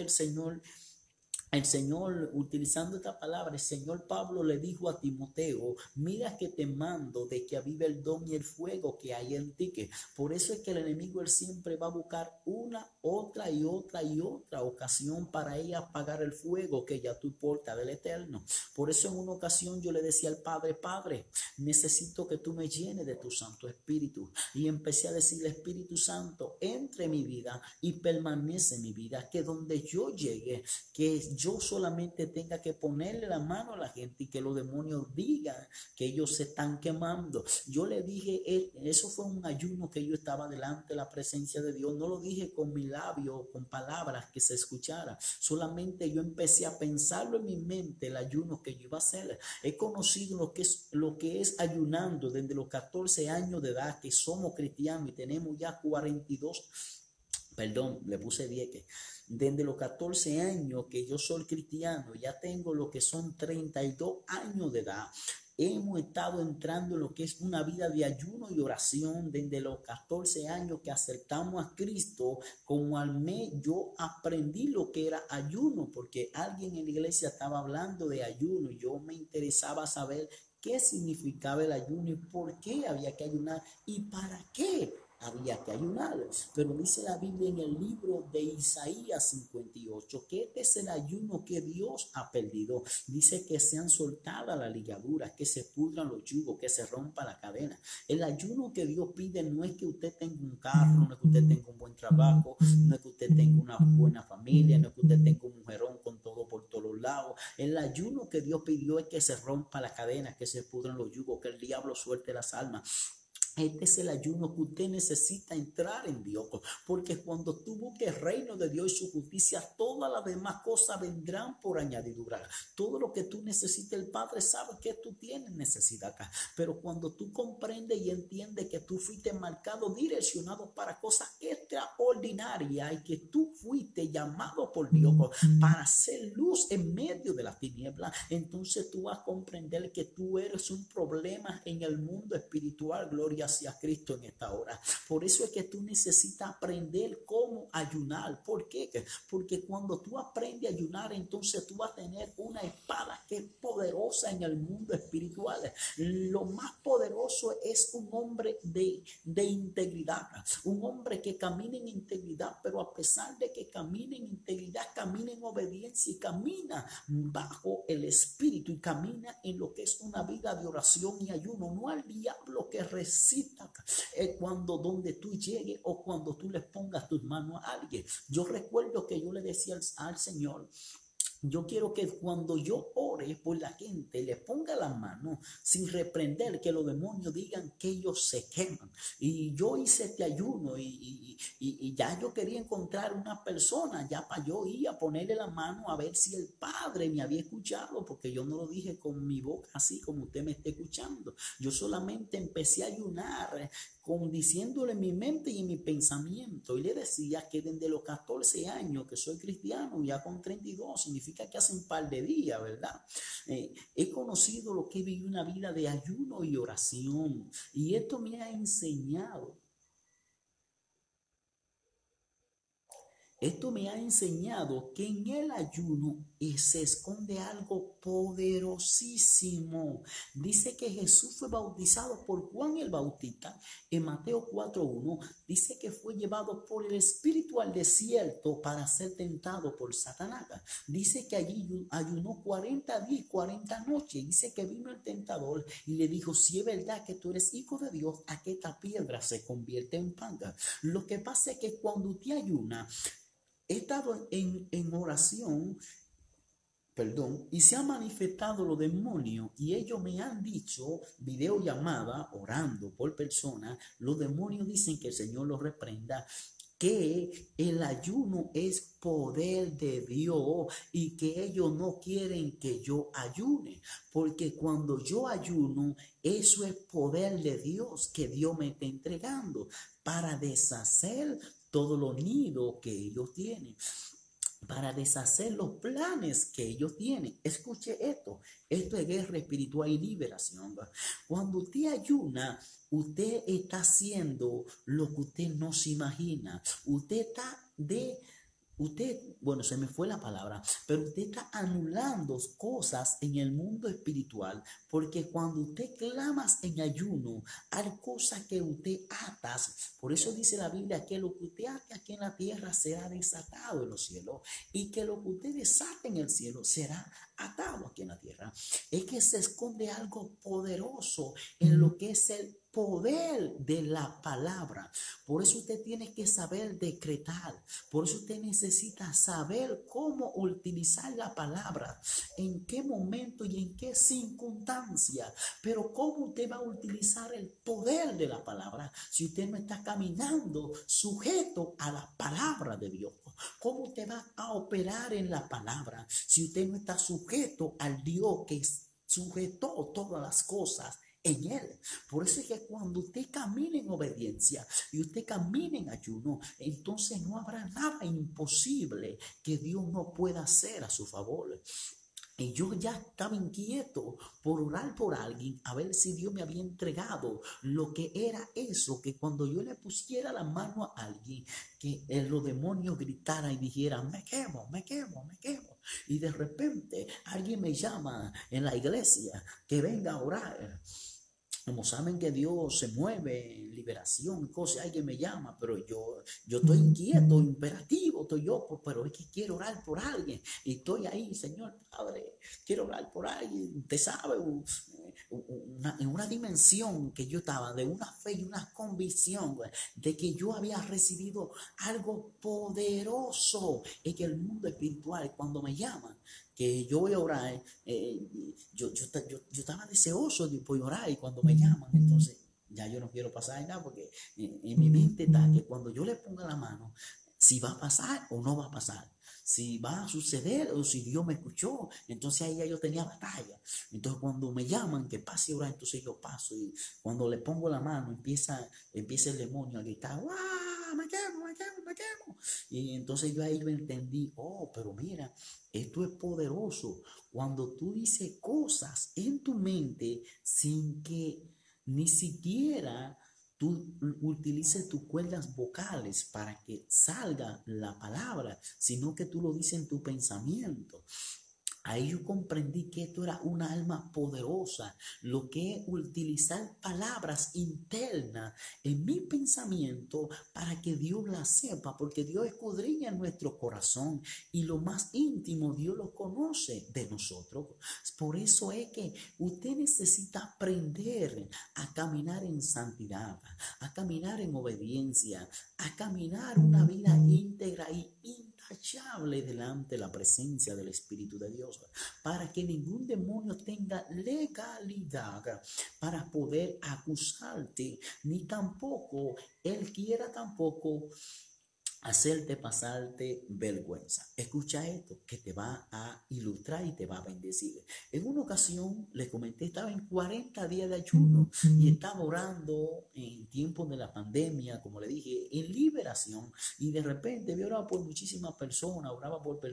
el Señor, utilizando esta palabra, el Señor Pablo le dijo a Timoteo: mira que te mando de que avive el don y el fuego que hay en ti. Que por eso es que el enemigo, él siempre va a buscar una, otra y otra y otra ocasión para ella apagar el fuego que ya tú portas del Eterno. Por eso en una ocasión yo le decía al Padre: Padre, necesito que tú me llenes de tu Santo Espíritu. Y empecé a decirle: Espíritu Santo, entre en mi vida y permanece en mi vida, que donde yo llegue, que yo solamente tenga que ponerle la mano a la gente y que los demonios digan que ellos se están quemando. Yo le dije, eso fue un ayuno que yo estaba delante de la presencia de Dios. No lo dije con mi labio, con palabras que se escuchara. Solamente yo empecé a pensarlo en mi mente, el ayuno que yo iba a hacer. He conocido lo que es ayunando desde los 14 años de edad, que somos cristianos y tenemos ya 42. Perdón, le puse 10. Desde los 14 años que yo soy cristiano, ya tengo lo que son 32 años de edad. Hemos estado entrando en lo que es una vida de ayuno y oración desde los 14 años que aceptamos a Cristo. Como al mes yo aprendí lo que era ayuno, porque alguien en la iglesia estaba hablando de ayuno y yo me interesaba saber qué significaba el ayuno y por qué había que ayunar y para qué había que ayunar. Pero dice la Biblia en el libro de Isaías 58 que este es el ayuno que Dios ha perdido. Dice que sean soltadas las ligaduras, que se pudran los yugos, que se rompa la cadena. El ayuno que Dios pide no es que usted tenga un carro, no es que usted tenga un buen trabajo, no es que usted tenga una buena familia, no es que usted tenga un mujerón con todo por todos lados. El ayuno que Dios pidió es que se rompa la cadena, que se pudran los yugos, que el diablo suelte las almas. Este es el ayuno que usted necesita entrar en Dios, porque cuando tú busques el reino de Dios y su justicia, todas las demás cosas vendrán por añadidura. Todo lo que tú necesites, el Padre sabe que tú tienes necesidad acá, pero cuando tú comprendes y entiendes que tú fuiste marcado, direccionado para cosas extraordinarias y que tú fuiste llamado por Dios para hacer luz en medio de las tinieblas, entonces tú vas a comprender que tú eres un problema en el mundo espiritual. Gloria hacia Cristo en esta hora. Por eso es que tú necesitas aprender cómo ayunar. ¿Por qué? Porque cuando tú aprendes a ayunar, entonces tú vas a tener una espada que es poderosa en el mundo espiritual. Lo más poderoso es un hombre de integridad, un hombre que camina en integridad, pero a pesar de que camina en integridad, camina en obediencia y camina bajo el Espíritu y camina en lo que es una vida de oración y ayuno. No al diablo que recita cuando donde tú llegues o cuando tú le pongas tus manos a alguien. Yo recuerdo que yo le decía al Señor: yo quiero que cuando yo ore por la gente, le ponga la mano sin reprender, que los demonios digan que ellos se queman. Y yo hice este ayuno y ya yo quería encontrar una persona, ya para yo ir a ponerle la mano a ver si el Padre me había escuchado, porque yo no lo dije con mi boca así como usted me está escuchando. Yo solamente empecé a ayunar diciéndole en mi mente y en mi pensamiento, y le decía que desde los 14 años que soy cristiano, ya con 32, significa que hace un par de días, ¿verdad? He conocido lo que es vivir una vida de ayuno y oración, y esto me ha enseñado. Esto me ha enseñado que en el ayuno se esconde algo poderosísimo. Dice que Jesús fue bautizado por Juan el Bautista. En Mateo 4:1 dice que fue llevado por el Espíritu al desierto para ser tentado por Satanás. Dice que allí ayunó 40 días y 40 noches. Dice que vino el tentador y le dijo: si es verdad que tú eres hijo de Dios, a que esta piedra se convierte en pan. Lo que pasa es que cuando usted ayuna, he estado en oración perdón, y se han manifestado los demonios y ellos me han dicho, videollamada, orando por persona, los demonios dicen que el Señor los reprenda, que el ayuno es poder de Dios y que ellos no quieren que yo ayune, porque cuando yo ayuno, eso es poder de Dios que Dios me está entregando para deshacer todos los nidos que ellos tienen, para deshacer los planes que ellos tienen. Escuche esto es guerra espiritual y liberación. Cuando usted ayuna, usted está haciendo lo que usted no se imagina. Bueno, se me fue la palabra, pero usted está anulando cosas en el mundo espiritual, porque cuando usted clama en ayuno, hay cosas que usted atas. Por eso dice la Biblia que lo que usted ate aquí en la tierra será desatado en los cielos, y que lo que usted desate en el cielo será atado aquí en la tierra. Es que se esconde algo poderoso en lo que es el poder de la palabra. Por eso usted tiene que saber decretar. Por eso usted necesita saber cómo utilizar la palabra, en qué momento y en qué circunstancia. Pero cómo usted va a utilizar el poder de la palabra si usted no está caminando sujeto a la palabra de Dios. ¿Cómo usted va a operar en la palabra si usted no está sujeto al Dios que sujetó todas las cosas en él? Por eso es que cuando usted camina en obediencia y usted camina en ayuno, entonces no habrá nada imposible que Dios no pueda hacer a su favor. Y yo ya estaba inquieto por orar por alguien, a ver si Dios me había entregado lo que era eso, que cuando yo le pusiera la mano a alguien, que los demonios gritaran y dijeran, me quemo, me quemo, me quemo. Y de repente alguien me llama en la iglesia que venga a orar. Como saben que Dios se mueve en liberación, cosas, alguien me llama, pero yo estoy inquieto, imperativo, estoy yo, pero es que quiero orar por alguien. Y estoy ahí, Señor Padre, quiero orar por alguien. Usted sabe, en una dimensión que yo estaba, de una fe y una convicción de que yo había recibido algo poderoso en el mundo espiritual. Cuando me llaman, que yo voy a orar, yo estaba deseoso de poder orar, y cuando me llaman, entonces ya yo no quiero pasar nada, porque en mi mente está que cuando yo le ponga la mano, si va a pasar o no va a pasar, si va a suceder o si Dios me escuchó. Entonces ahí ya yo tenía batalla. Entonces cuando me llaman que pase a orar, entonces yo paso, y cuando le pongo la mano empieza el demonio a gritar, ¡guau! Me quemo, me quemo, me quemo. Y entonces yo ahí lo entendí, oh, pero mira, esto es poderoso. Cuando tú dices cosas en tu mente sin que ni siquiera tú utilices tus cuerdas vocales para que salga la palabra, sino que tú lo dices en tu pensamiento. Ahí yo comprendí que esto era una alma poderosa, lo que es utilizar palabras internas en mi pensamiento para que Dios la sepa, porque Dios escudriña nuestro corazón y lo más íntimo Dios lo conoce de nosotros. Por eso es que usted necesita aprender a caminar en santidad, a caminar en obediencia, a caminar una vida íntegra y intachable delante de la presencia del Espíritu de Dios, para que ningún demonio tenga legalidad para poder acusarte, ni tampoco él quiera tampoco hacerte pasarte vergüenza. Escucha esto que te va a ilustrar y te va a bendecir. En una ocasión le comenté, estaba en 40 días de ayuno y estaba orando en tiempos de la pandemia, como le dije, en liberación, y de repente había orado por muchísimas personas, oraba por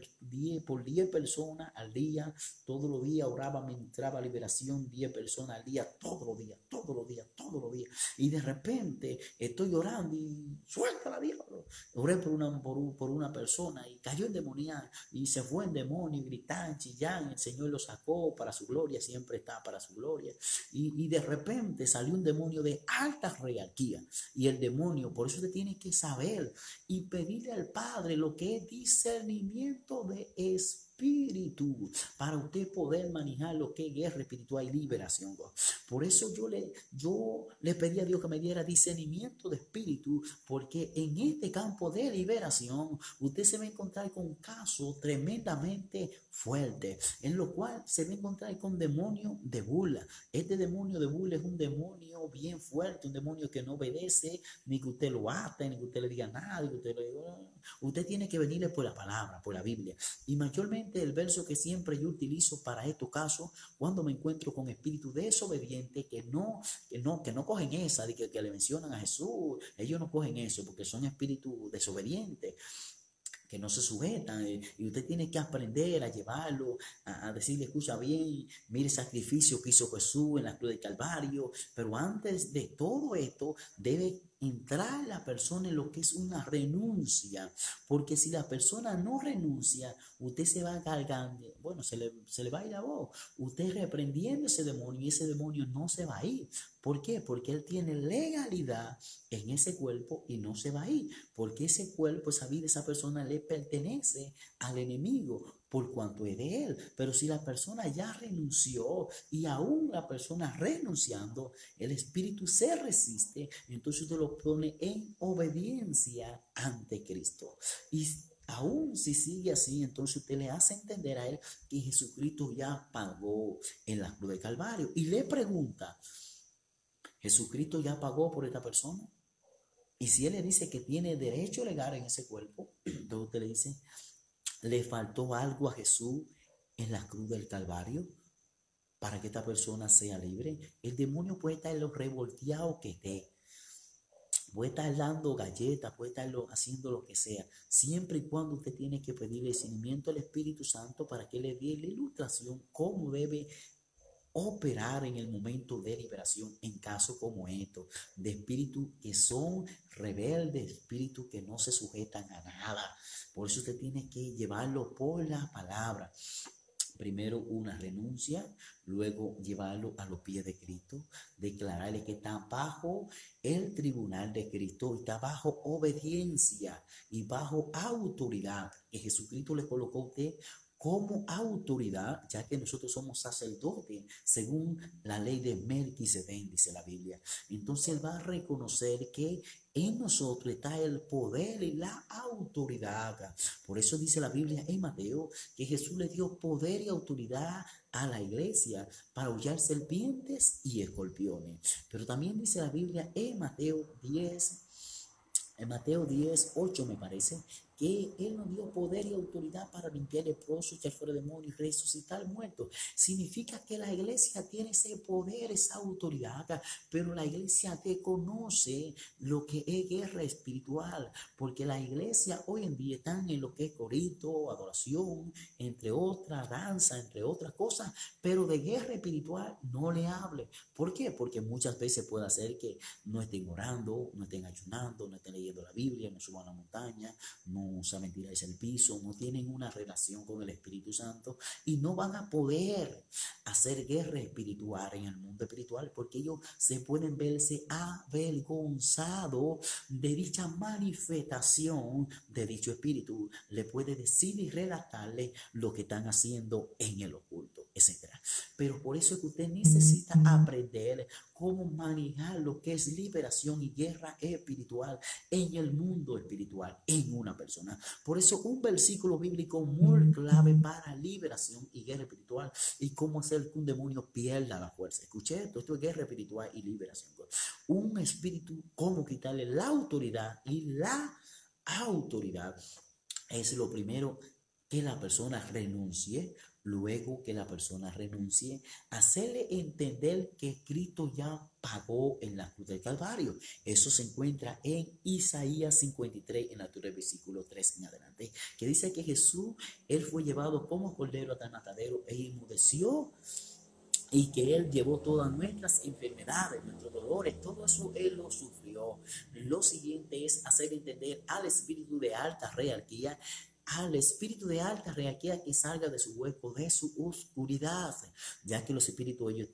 10 personas al día, todos los días oraba, me entraba liberación, 10 personas al día, todos los días, todos los días, todos los días, y de repente estoy orando y suelta la diablo. Oré por una persona y cayó endemoniada y se fue en demonio y gritaban, chillan, el Señor lo sacó para su gloria, siempre está para su gloria. Y de repente salió un demonio de alta jerarquía, y el demonio, por eso usted tiene que saber y pedirle al Padre lo que es discernimiento de espíritu. espíritu para usted poder manejar lo que es guerra espiritual y liberación. Por eso yo le pedí a Dios que me diera discernimiento de espíritu, porque en este campo de liberación usted se va a encontrar con casos tremendamente fuertes, en lo cual se va a encontrar con demonio de burla. Este demonio de burla es un demonio bien fuerte, un demonio que no obedece, ni que usted lo ate, ni que usted le diga nada, ni que usted le diga. Usted tiene que venirle por la palabra, por la Biblia. Y mayormente el verso que siempre yo utilizo para estos casos, cuando me encuentro con espíritus desobedientes que no cogen esa, de que le mencionan a Jesús, ellos no cogen eso porque son espíritus desobedientes, que no se sujetan, y usted tiene que aprender a llevarlo, a decirle, escucha bien, mire el sacrificio que hizo Jesús en la cruz del Calvario, pero antes de todo esto debe entrar la persona en lo que es una renuncia, porque si la persona no renuncia, usted se va cargando, bueno, se le va a ir la voz, usted reprendiendo ese demonio y ese demonio no se va a ir. ¿Por qué? Porque él tiene legalidad en ese cuerpo y no se va a ir, porque ese cuerpo, esa vida, esa persona le pertenece al enemigo por cuanto es de él. Pero si la persona ya renunció y aún la persona renunciando, el espíritu se resiste, entonces usted lo pone en obediencia ante Cristo. Y aún si sigue así, entonces usted le hace entender a él que Jesucristo ya pagó en la cruz de Calvario. Y le pregunta, ¿Jesucristo ya pagó por esta persona? Y si él le dice que tiene derecho legal en ese cuerpo, entonces usted le dice, ¿le faltó algo a Jesús en la cruz del Calvario para que esta persona sea libre? El demonio puede estar en lo revolteado que esté, puede estar dando galletas, puede estar haciendo lo que sea, siempre y cuando usted tiene que pedirle discernimiento al Espíritu Santo para que le dé la ilustración cómo debe operar en el momento de liberación en casos como estos, de espíritus que son rebeldes, espíritus que no se sujetan a nada. Por eso usted tiene que llevarlo por la palabra. Primero una renuncia, luego llevarlo a los pies de Cristo, declararle que está bajo el tribunal de Cristo, está bajo obediencia y bajo autoridad que Jesucristo le colocó a usted como autoridad, ya que nosotros somos sacerdotes según la ley de Melquisedec, dice la Biblia. Entonces él va a reconocer que en nosotros está el poder y la autoridad. Por eso dice la Biblia en Mateo que Jesús le dio poder y autoridad a la iglesia para hollar serpientes y escorpiones. Pero también dice la Biblia en Mateo 10:8 me parece, que Él nos dio poder y autoridad para limpiar leprosos, echar fuera demonios y resucitar muertos. Significa que la iglesia tiene ese poder, esa autoridad, pero la iglesia desconoce lo que es guerra espiritual, porque la iglesia hoy en día están en lo que es corito, adoración, entre otras, danza, entre otras cosas, pero de guerra espiritual no le hable. ¿Por qué? Porque muchas veces puede hacer que no estén orando, no estén ayunando, no estén leyendo la Biblia, no suban a la montaña, no saben tirarse el piso, no tienen una relación con el Espíritu Santo y no van a poder hacer guerra espiritual en el mundo espiritual, porque ellos se pueden verse avergonzados de dicha manifestación de dicho espíritu. Le puede decir y relatarle lo que están haciendo en el oculto, etcétera. Pero por eso es que usted necesita aprender cómo manejar lo que es liberación y guerra espiritual en el mundo espiritual, en una persona. Por eso un versículo bíblico muy clave para liberación y guerra espiritual y cómo hacer que un demonio pierda la fuerza. Escuché esto es guerra espiritual y liberación. Un espíritu, cómo quitarle la autoridad, y la autoridad es lo primero, que la persona renuncie. Luego que la persona renuncie, hacerle entender que Cristo ya pagó en la cruz del Calvario. Eso se encuentra en Isaías 53, en la altura del versículo 3 en adelante, que dice que Jesús, él fue llevado como cordero hasta el matadero e inmudeció, y que Él llevó todas nuestras enfermedades, nuestros dolores, todo eso Él lo sufrió. Lo siguiente es hacer entender al espíritu de alta jerarquía, que salga de su hueco, de su oscuridad, ya que los espíritus ellos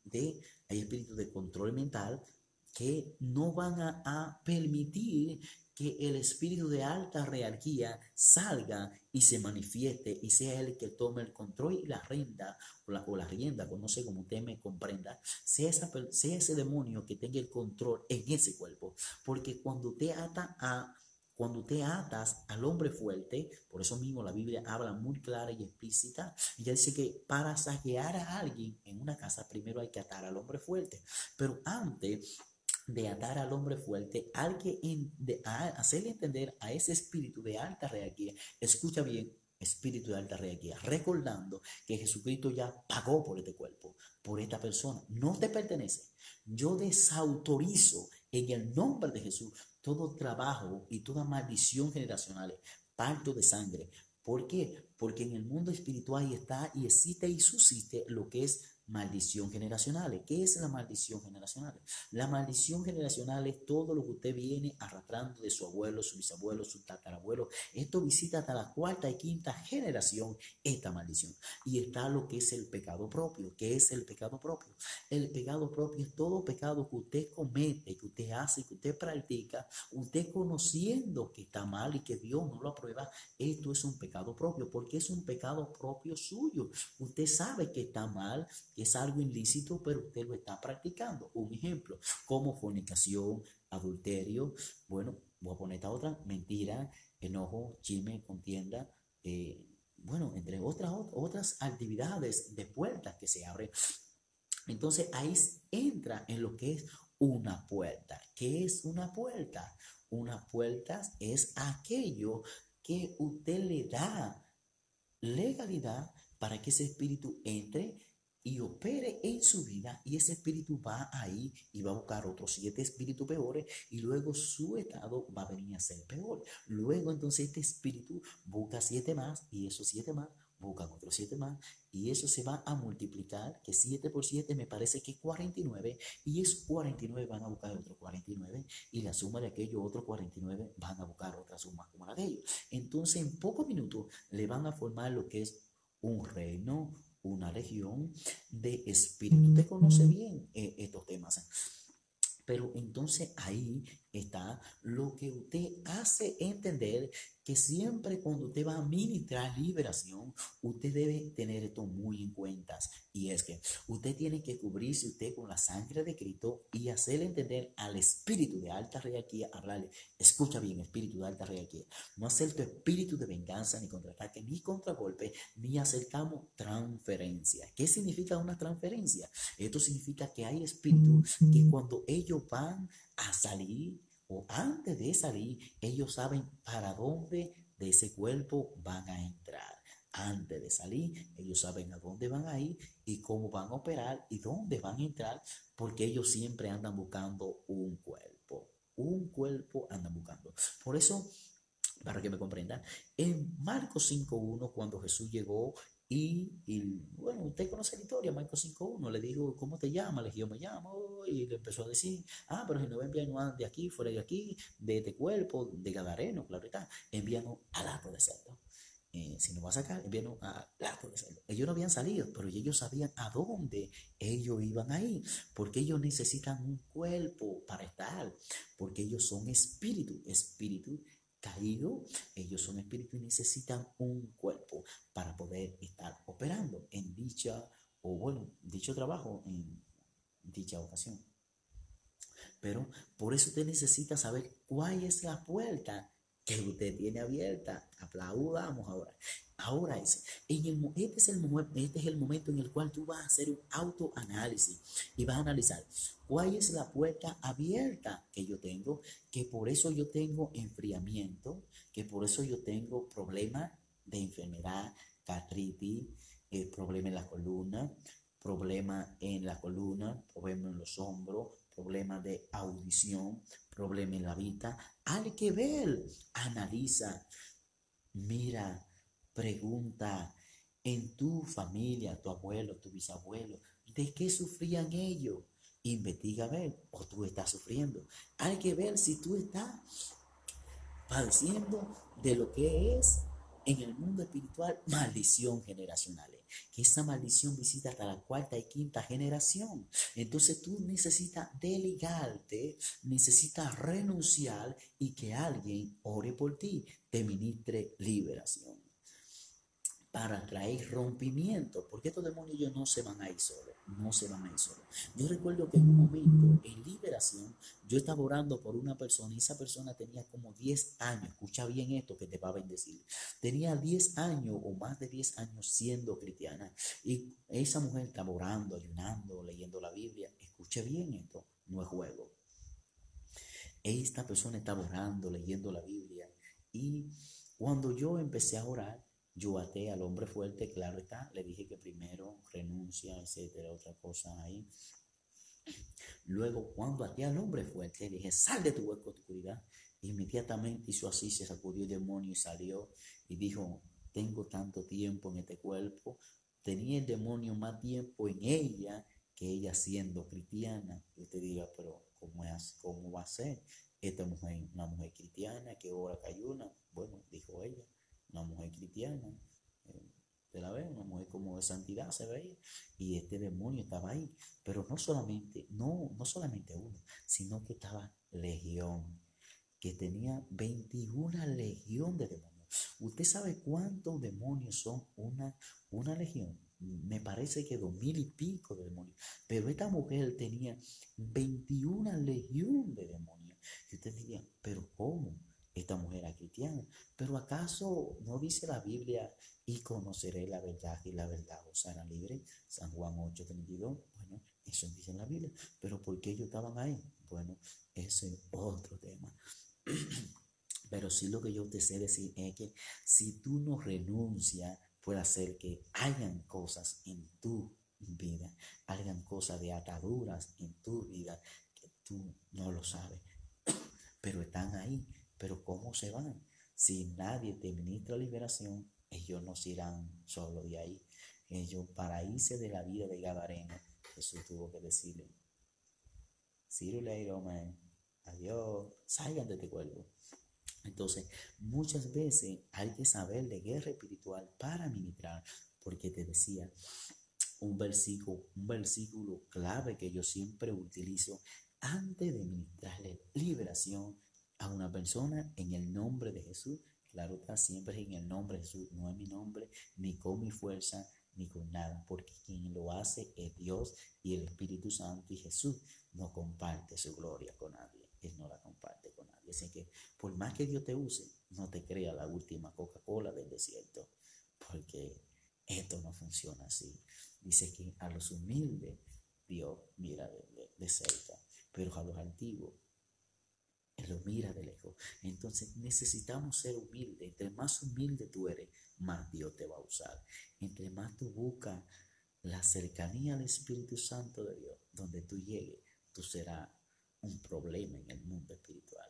hay espíritus de control mental que no van a permitir que el espíritu de alta jerarquía salga y se manifieste y sea el que tome el control y la rienda, o la rienda, no sé cómo usted me comprenda, sea ese demonio que tenga el control en ese cuerpo. Porque cuando te atas al hombre fuerte, por eso mismo la Biblia habla muy clara y explícita, ella dice que para saquear a alguien en una casa, primero hay que atar al hombre fuerte. Pero antes de atar al hombre fuerte, hay que hacerle entender a ese espíritu de alta jerarquía, escucha bien, espíritu de alta jerarquía, recordando que Jesucristo ya pagó por este cuerpo, por esta persona, no te pertenece. Yo desautorizo en el nombre de Jesús todo trabajo y toda maldición generacional, parto de sangre. ¿Por qué? Porque en el mundo espiritual está y existe y subsiste lo que es maldición generacional. ¿Qué es la maldición generacional? La maldición generacional es todo lo que usted viene arrastrando de su abuelo, su bisabuelo, su tatarabuelo. Esto visita hasta la cuarta y quinta generación esta maldición. Y está lo que es el pecado propio. ¿Qué es el pecado propio? El pecado propio es todo pecado que usted comete, que usted hace, que usted practica, usted conociendo que está mal y que Dios no lo aprueba. Esto es un pecado propio, porque es un pecado propio suyo. Usted sabe que está mal, que es algo ilícito, pero usted lo está practicando. Un ejemplo, como fornicación, adulterio, bueno, voy a poner esta otra, mentira, enojo, chisme, contienda, bueno, entre otras actividades de puertas que se abren. Entonces ahí entra en lo que es una puerta. ¿Qué es una puerta? Una puerta es aquello que usted le da legalidad para que ese espíritu entre y opere en su vida, y ese espíritu va ahí y va a buscar otros 7 espíritus peores, y luego su estado va a venir a ser peor. Luego entonces este espíritu busca 7 más, y esos 7 más buscan otros 7 más, y eso se va a multiplicar, que 7 por 7 me parece que es 49, y esos 49 van a buscar otros 49, y la suma de aquellos otros 49 van a buscar otra suma como la de ellos. Entonces en pocos minutos le van a formar lo que es un reino, una región de espíritu. Usted conoce bien estos temas. Pero entonces ahí está lo que usted hace entender, que siempre cuando usted va a ministrar liberación, usted debe tener esto muy en cuenta. Y es que usted tiene que cubrirse usted con la sangre de Cristo y hacerle entender al espíritu de alta jerarquía, hablarle, escucha bien, espíritu de alta jerarquía, no hacer tu espíritu de venganza, ni contraataque, ni contragolpe, ni acercamos transferencia. ¿Qué significa una transferencia? Esto significa que hay espíritus que cuando ellos van a salir o antes de salir, ellos saben para dónde de ese cuerpo van a entrar. Antes de salir, ellos saben a dónde van a ir y cómo van a operar y dónde van a entrar, porque ellos siempre andan buscando un cuerpo. Un cuerpo andan buscando. Por eso, para que me comprendan, en Marcos 5.1, cuando Jesús llegó bueno, usted conoce la historia, Marcos 5.1, le digo, ¿cómo te llamas? Le dije, yo me llamo, y le empezó a decir, pero si no envíanos de aquí, fuera de aquí, de este cuerpo, de Gadareno, claro está, envíanos al lago de cerdo. Si nos va a sacar, envíanos al lago de cerdo. Ellos no habían salido, pero ellos sabían a dónde ellos iban a ir, porque ellos necesitan un cuerpo para estar, porque ellos son espíritu caído, ellos son espíritus y necesitan un cuerpo para poder estar operando en dicho trabajo, en dicha ocasión. Pero por eso usted necesita saber cuál es la puerta que usted tiene abierta. Aplaudamos ahora. Ahora este es el momento en el cual tú vas a hacer un autoanálisis y vas a analizar cuál es la puerta abierta que yo tengo, que por eso yo tengo enfriamiento, que por eso yo tengo problemas de enfermedad, artritis, problema en la columna, problema en los hombros, problemas de audición, problemas en la vista. Hay que ver, analiza, mira, pregunta en tu familia, tu abuelo, tu bisabuelo, ¿de qué sufrían ellos? Investiga a ver, o tú estás sufriendo. Hay que ver si tú estás padeciendo de lo que es en el mundo espiritual, maldición generacional. Que esa maldición visita hasta la cuarta y quinta generación. Entonces tú necesitas delegarte, necesitas renunciar y que alguien ore por ti, te ministre liberación para traer rompimiento, porque estos demonios ellos no se van a ir solos, no se van a ir solos. Yo recuerdo que en un momento, en liberación, yo estaba orando por una persona y esa persona tenía como 10 años, escucha bien esto que te va a bendecir, tenía 10 años o más de 10 años siendo cristiana y esa mujer estaba orando, ayunando, leyendo la Biblia, escuche bien esto, no es juego. Esta persona estaba orando, leyendo la Biblia y cuando yo empecé a orar, yo até al hombre fuerte, claro está, le dije que primero renuncia, etcétera, otra cosa ahí. Luego, cuando até al hombre fuerte, le dije, sal de tu hueco de oscuridad. Inmediatamente hizo así, se sacudió el demonio y salió y dijo, tengo tanto tiempo en este cuerpo. Tenía el demonio más tiempo en ella que ella siendo cristiana. Y usted dirá, pero ¿cómo va a ser? Esta mujer, una mujer cristiana que ora, que ayuna. Bueno, dijo ella, una mujer cristiana. ¿Te la ve? Una mujer como de santidad se veía. Y este demonio estaba ahí. Pero no solamente uno, sino que estaba legión, que tenía 21 legión de demonios. ¿Usted sabe cuántos demonios son una legión? Me parece que 2000 y pico de demonios. Pero esta mujer tenía 21 legión de demonios. Y usted diría, ¿pero cómo? Esta mujer era cristiana. ¿Pero acaso no dice la Biblia y conoceré la verdad y la verdad os hará libre? San Juan 8:32. Bueno, eso dice en la Biblia. Pero ¿por qué ellos estaban ahí? Bueno, ese es otro tema. Pero sí lo que yo te sé decir es que si tú no renuncias, puede hacer que hayan cosas en tu vida, hayan cosas de ataduras en tu vida que tú no lo sabes, pero están ahí. Pero ¿cómo se van? Si nadie te ministra liberación, ellos no se irán solo de ahí. Ellos, para irse de la vida de Gadareno, Jesús tuvo que decirle, see you later, man. Adiós, salgan de este cuerpo. Entonces, muchas veces hay que saber de guerra espiritual para ministrar, porque te decía un versículo clave que yo siempre utilizo antes de ministrarle liberación a una persona en el nombre de Jesús. Claro está, siempre en el nombre de Jesús, no es mi nombre, ni con mi fuerza, ni con nada, porque quien lo hace es Dios y el Espíritu Santo, y Jesús no comparte su gloria con nadie, Él no la comparte con nadie. Así que por más que Dios te use, no te crea la última Coca-Cola del desierto, porque esto no funciona así. Dice que a los humildes Dios mira de cerca, pero a los antiguos Él los mira de lejos. Entonces necesitamos ser humildes. Entre más humilde tú eres, más Dios te va a usar. Entre más tú buscas la cercanía al Espíritu Santo de Dios, donde tú llegues, tú serás un problema en el mundo espiritual.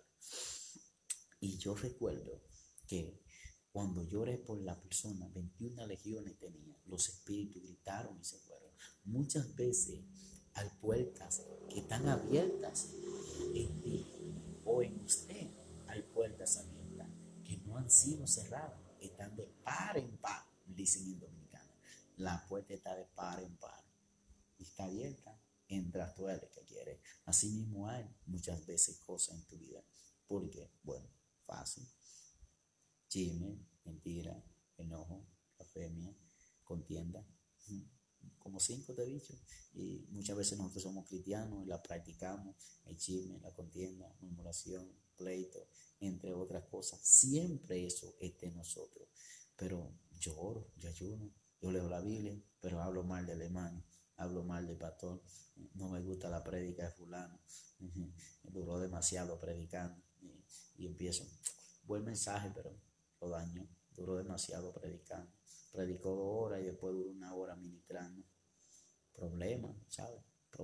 Y yo recuerdo que cuando lloré por la persona, 21 legiones tenía, los espíritus gritaron y se fueron. Muchas veces hay puertas que están abiertas en ti o en usted, hay puertas abiertas que no han sido cerradas, están de par en par, dicen en dominicana. La puerta está de par en par y está abierta. Entra tú el que quiere. Así mismo hay muchas veces cosas en tu vida. Porque, bueno, fácil. Chisme, mentira, enojo, blasfemia, contienda. Como 5 te he dicho. Y muchas veces nosotros somos cristianos y la practicamos. El chisme, la contienda, murmuración, pleito, entre otras cosas. Siempre eso está en nosotros. Pero yo oro, yo ayuno, yo leo la Biblia, pero hablo mal del hermano, hablo mal del pastor. No me gusta la prédica de fulano. Duró demasiado predicando. Y empiezo, buen mensaje, pero lo daño. Duró demasiado predicando. Predicó 2 horas y después duró 1 hora ministrando. Problemas, ¿sabes?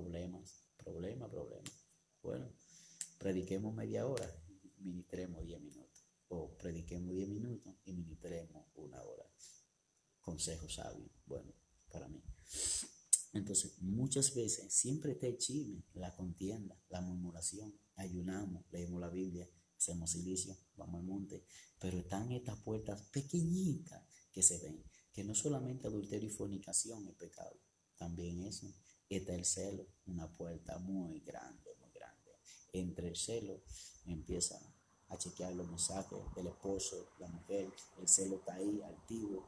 Problemas. Bueno, prediquemos media hora, ministremos 10 minutos. O prediquemos 10 minutos y ministremos 1 hora. Consejo sabio, bueno, para mí. Entonces, muchas veces siempre está el chisme, la contienda, la murmuración. Ayunamos, leemos la Biblia, hacemos silicio, vamos al monte, pero están estas puertas pequeñitas que se ven, que no solamente adulterio y fornicación es pecado, también eso, está el celo, una puerta muy grande, muy grande. Entre el celo empieza a chequear los mensajes del esposo, la mujer, el celo está ahí, altivo,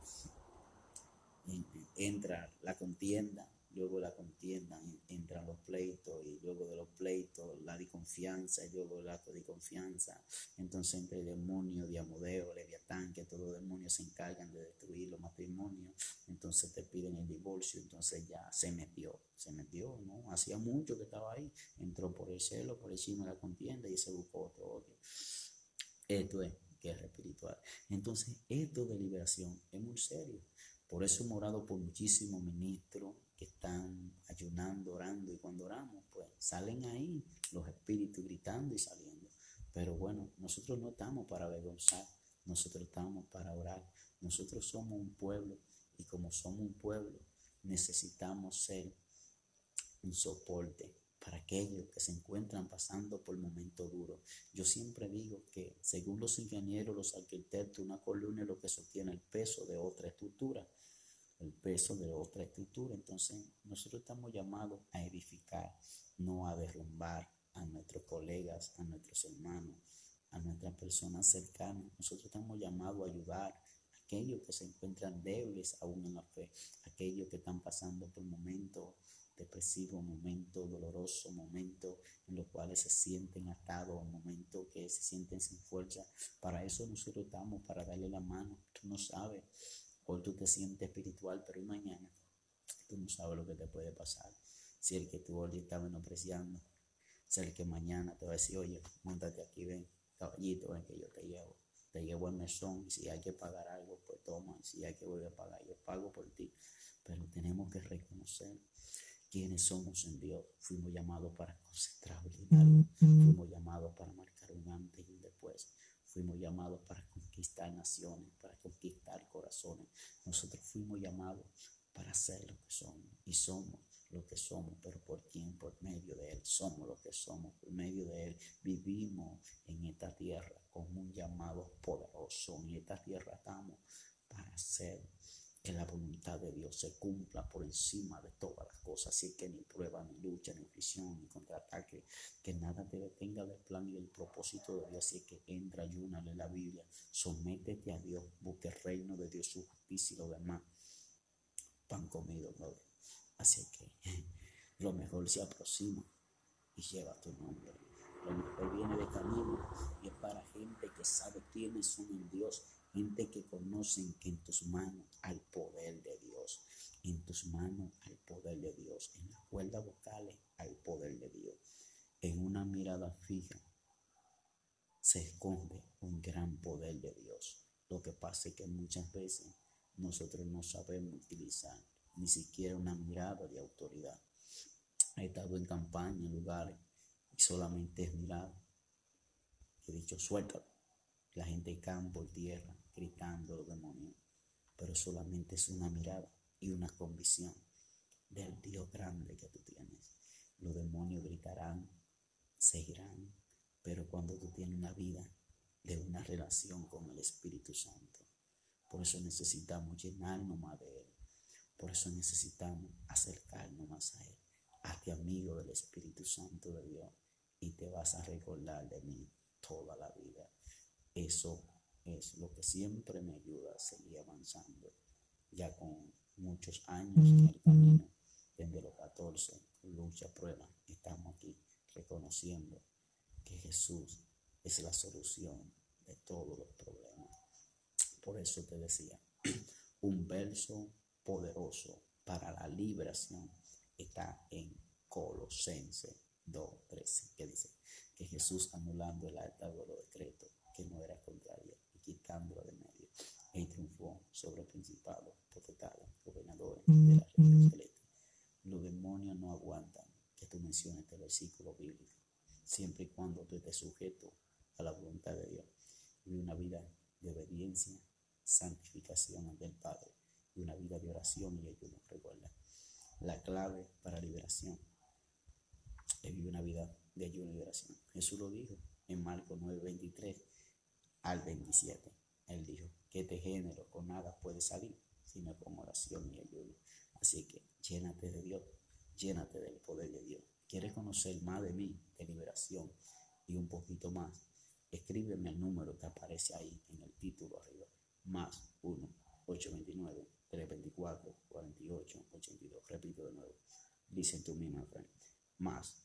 entra la contienda, luego la contienda entran los pleitos y luego de los pleitos la desconfianza y luego la desconfianza. Entonces entre el demonio, Diamodeo, Leviatán, que todos los demonios se encargan de destruir los matrimonios, entonces te piden el divorcio, entonces ya se metió, ¿no? Hacía mucho que estaba ahí, entró por el celo, por encima de la contienda y se buscó otro odio. Esto es guerra espiritual. Entonces, esto de liberación es muy serio. Por eso hemos orado por muchísimos ministros que están ayunando, orando, y cuando oramos, pues salen ahí los espíritus gritando y saliendo. Pero bueno, nosotros no estamos para avergonzar, nosotros estamos para orar. Nosotros somos un pueblo y como somos un pueblo, necesitamos ser un soporte para aquellos que se encuentran pasando por momentos duros. Yo siempre digo que según los ingenieros, los arquitectos, una columna es lo que sostiene el peso de otra estructura, el peso de otra estructura. Entonces nosotros estamos llamados a edificar, no a derrumbar a nuestros colegas, a nuestros hermanos, a nuestras personas cercanas. Nosotros estamos llamados a ayudar a aquellos que se encuentran débiles aún en la fe, aquellos que están pasando por momentos depresivos, momentos dolorosos, momentos en los cuales se sienten atados, momentos que se sienten sin fuerza. Para eso nosotros estamos, para darle la mano. Tú no sabes, hoy tú te sientes espiritual, pero mañana tú no sabes lo que te puede pasar. Si el que tú hoy estás menospreciando, si el que mañana te va a decir, oye, montate aquí, ven, caballito, ven que yo te llevo al mesón, y si hay que pagar algo, pues toma, y si hay que volver a pagar, yo pago por ti. Pero tenemos que reconocer quiénes somos en Dios. Fuimos llamados para cosas extraordinarias. Fuimos llamados para marcar un antes y un después. Fuimos llamados para conquistar naciones, para conquistar corazones. Nosotros fuimos llamados para ser lo que somos. Y somos lo que somos. ¿Pero por quién? Por medio de Él. Somos lo que somos. Por medio de Él vivimos en esta tierra con un llamado poderoso. En esta tierra estamos para ser que la voluntad de Dios se cumpla por encima de todas las cosas. Así que ni prueba, ni lucha, ni prisión, ni contraataque, que nada te detenga del plan y del propósito de Dios. Así que entra, ayúnale en la Biblia, sométete a Dios, busque el reino de Dios, su justicia y lo demás. Pan comido, brother. Así que lo mejor se aproxima y lleva tu nombre. Lo mejor viene de camino y es para gente que sabe quiénes son en Dios, gente que conocen que en tus manos hay poder de Dios, en tus manos hay poder de Dios, en las cuerdas vocales hay poder de Dios, en una mirada fija se esconde un gran poder de Dios. Lo que pasa es que muchas veces nosotros no sabemos utilizar ni siquiera una mirada de autoridad. He estado en campaña en lugares y solamente es mirar. He dicho, suéltalo. La gente cae por tierra gritando los demonios, pero solamente es una mirada y una convicción del Dios grande que tú tienes. Los demonios gritarán, se irán, pero cuando tú tienes una vida de una relación con el Espíritu Santo, por eso necesitamos llenarnos más de Él, por eso necesitamos acercarnos más a Él. Hazte amigo del Espíritu Santo de Dios y te vas a recordar de mí toda la vida. Eso es lo que siempre me ayuda a seguir avanzando, ya con muchos años en el camino, desde los 14, lucha, prueba, estamos aquí reconociendo que Jesús es la solución de todos los problemas. Por eso te decía, un verso poderoso para la liberación está en Colosenses 2:13, que dice que Jesús, anulando el acta de los decretos que no era contraria y quitándolo de medio, él triunfó sobre principados, potestades, gobernadores de las regiones celestes. Los demonios no aguantan que tú menciones este versículo bíblico, siempre y cuando tú estés sujeto a la voluntad de Dios y una vida de obediencia, santificación ante el Padre y una vida de oración y ayuno. Recuerda, la clave para liberación es vivir una vida de ayuno y oración. Jesús lo dijo, en Marcos 9:23 al 27. Él dijo que este género con nada puede salir, sino con oración y ayuno. Así que llénate de Dios, llénate del poder de Dios. ¿Quieres conocer más de mí, de liberación y un poquito más? Escríbeme el número que aparece ahí en el título arriba, más 1-829-324-4882. Repito de nuevo. Listen to me, my friend. Más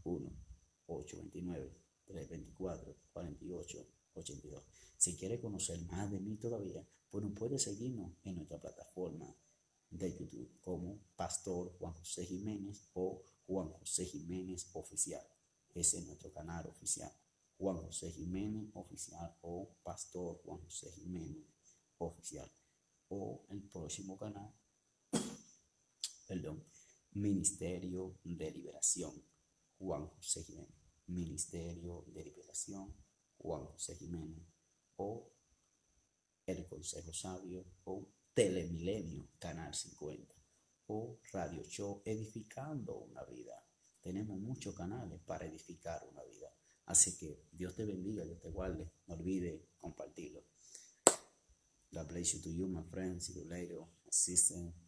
1-829-324-4882. Si quieres conocer más de mí todavía, bueno, puedes seguirnos en nuestra plataforma de YouTube como Pastor Juan José Jiménez o Juan José Jiménez Oficial. Ese es nuestro canal oficial. Juan José Jiménez Oficial o Pastor Juan José Jiménez Oficial. O el próximo canal, perdón, Ministerio de Liberación Juan José Jiménez. Ministerio de Liberación Juan José Jiménez o El Consejo Sabio o Telemilenio Canal 50 o Radio Show Edificando una Vida. Tenemos muchos canales para edificar una vida. Así que Dios te bendiga, Dios te guarde. No olvides compartirlo. God bless you to you, my friends. See you later, my sister.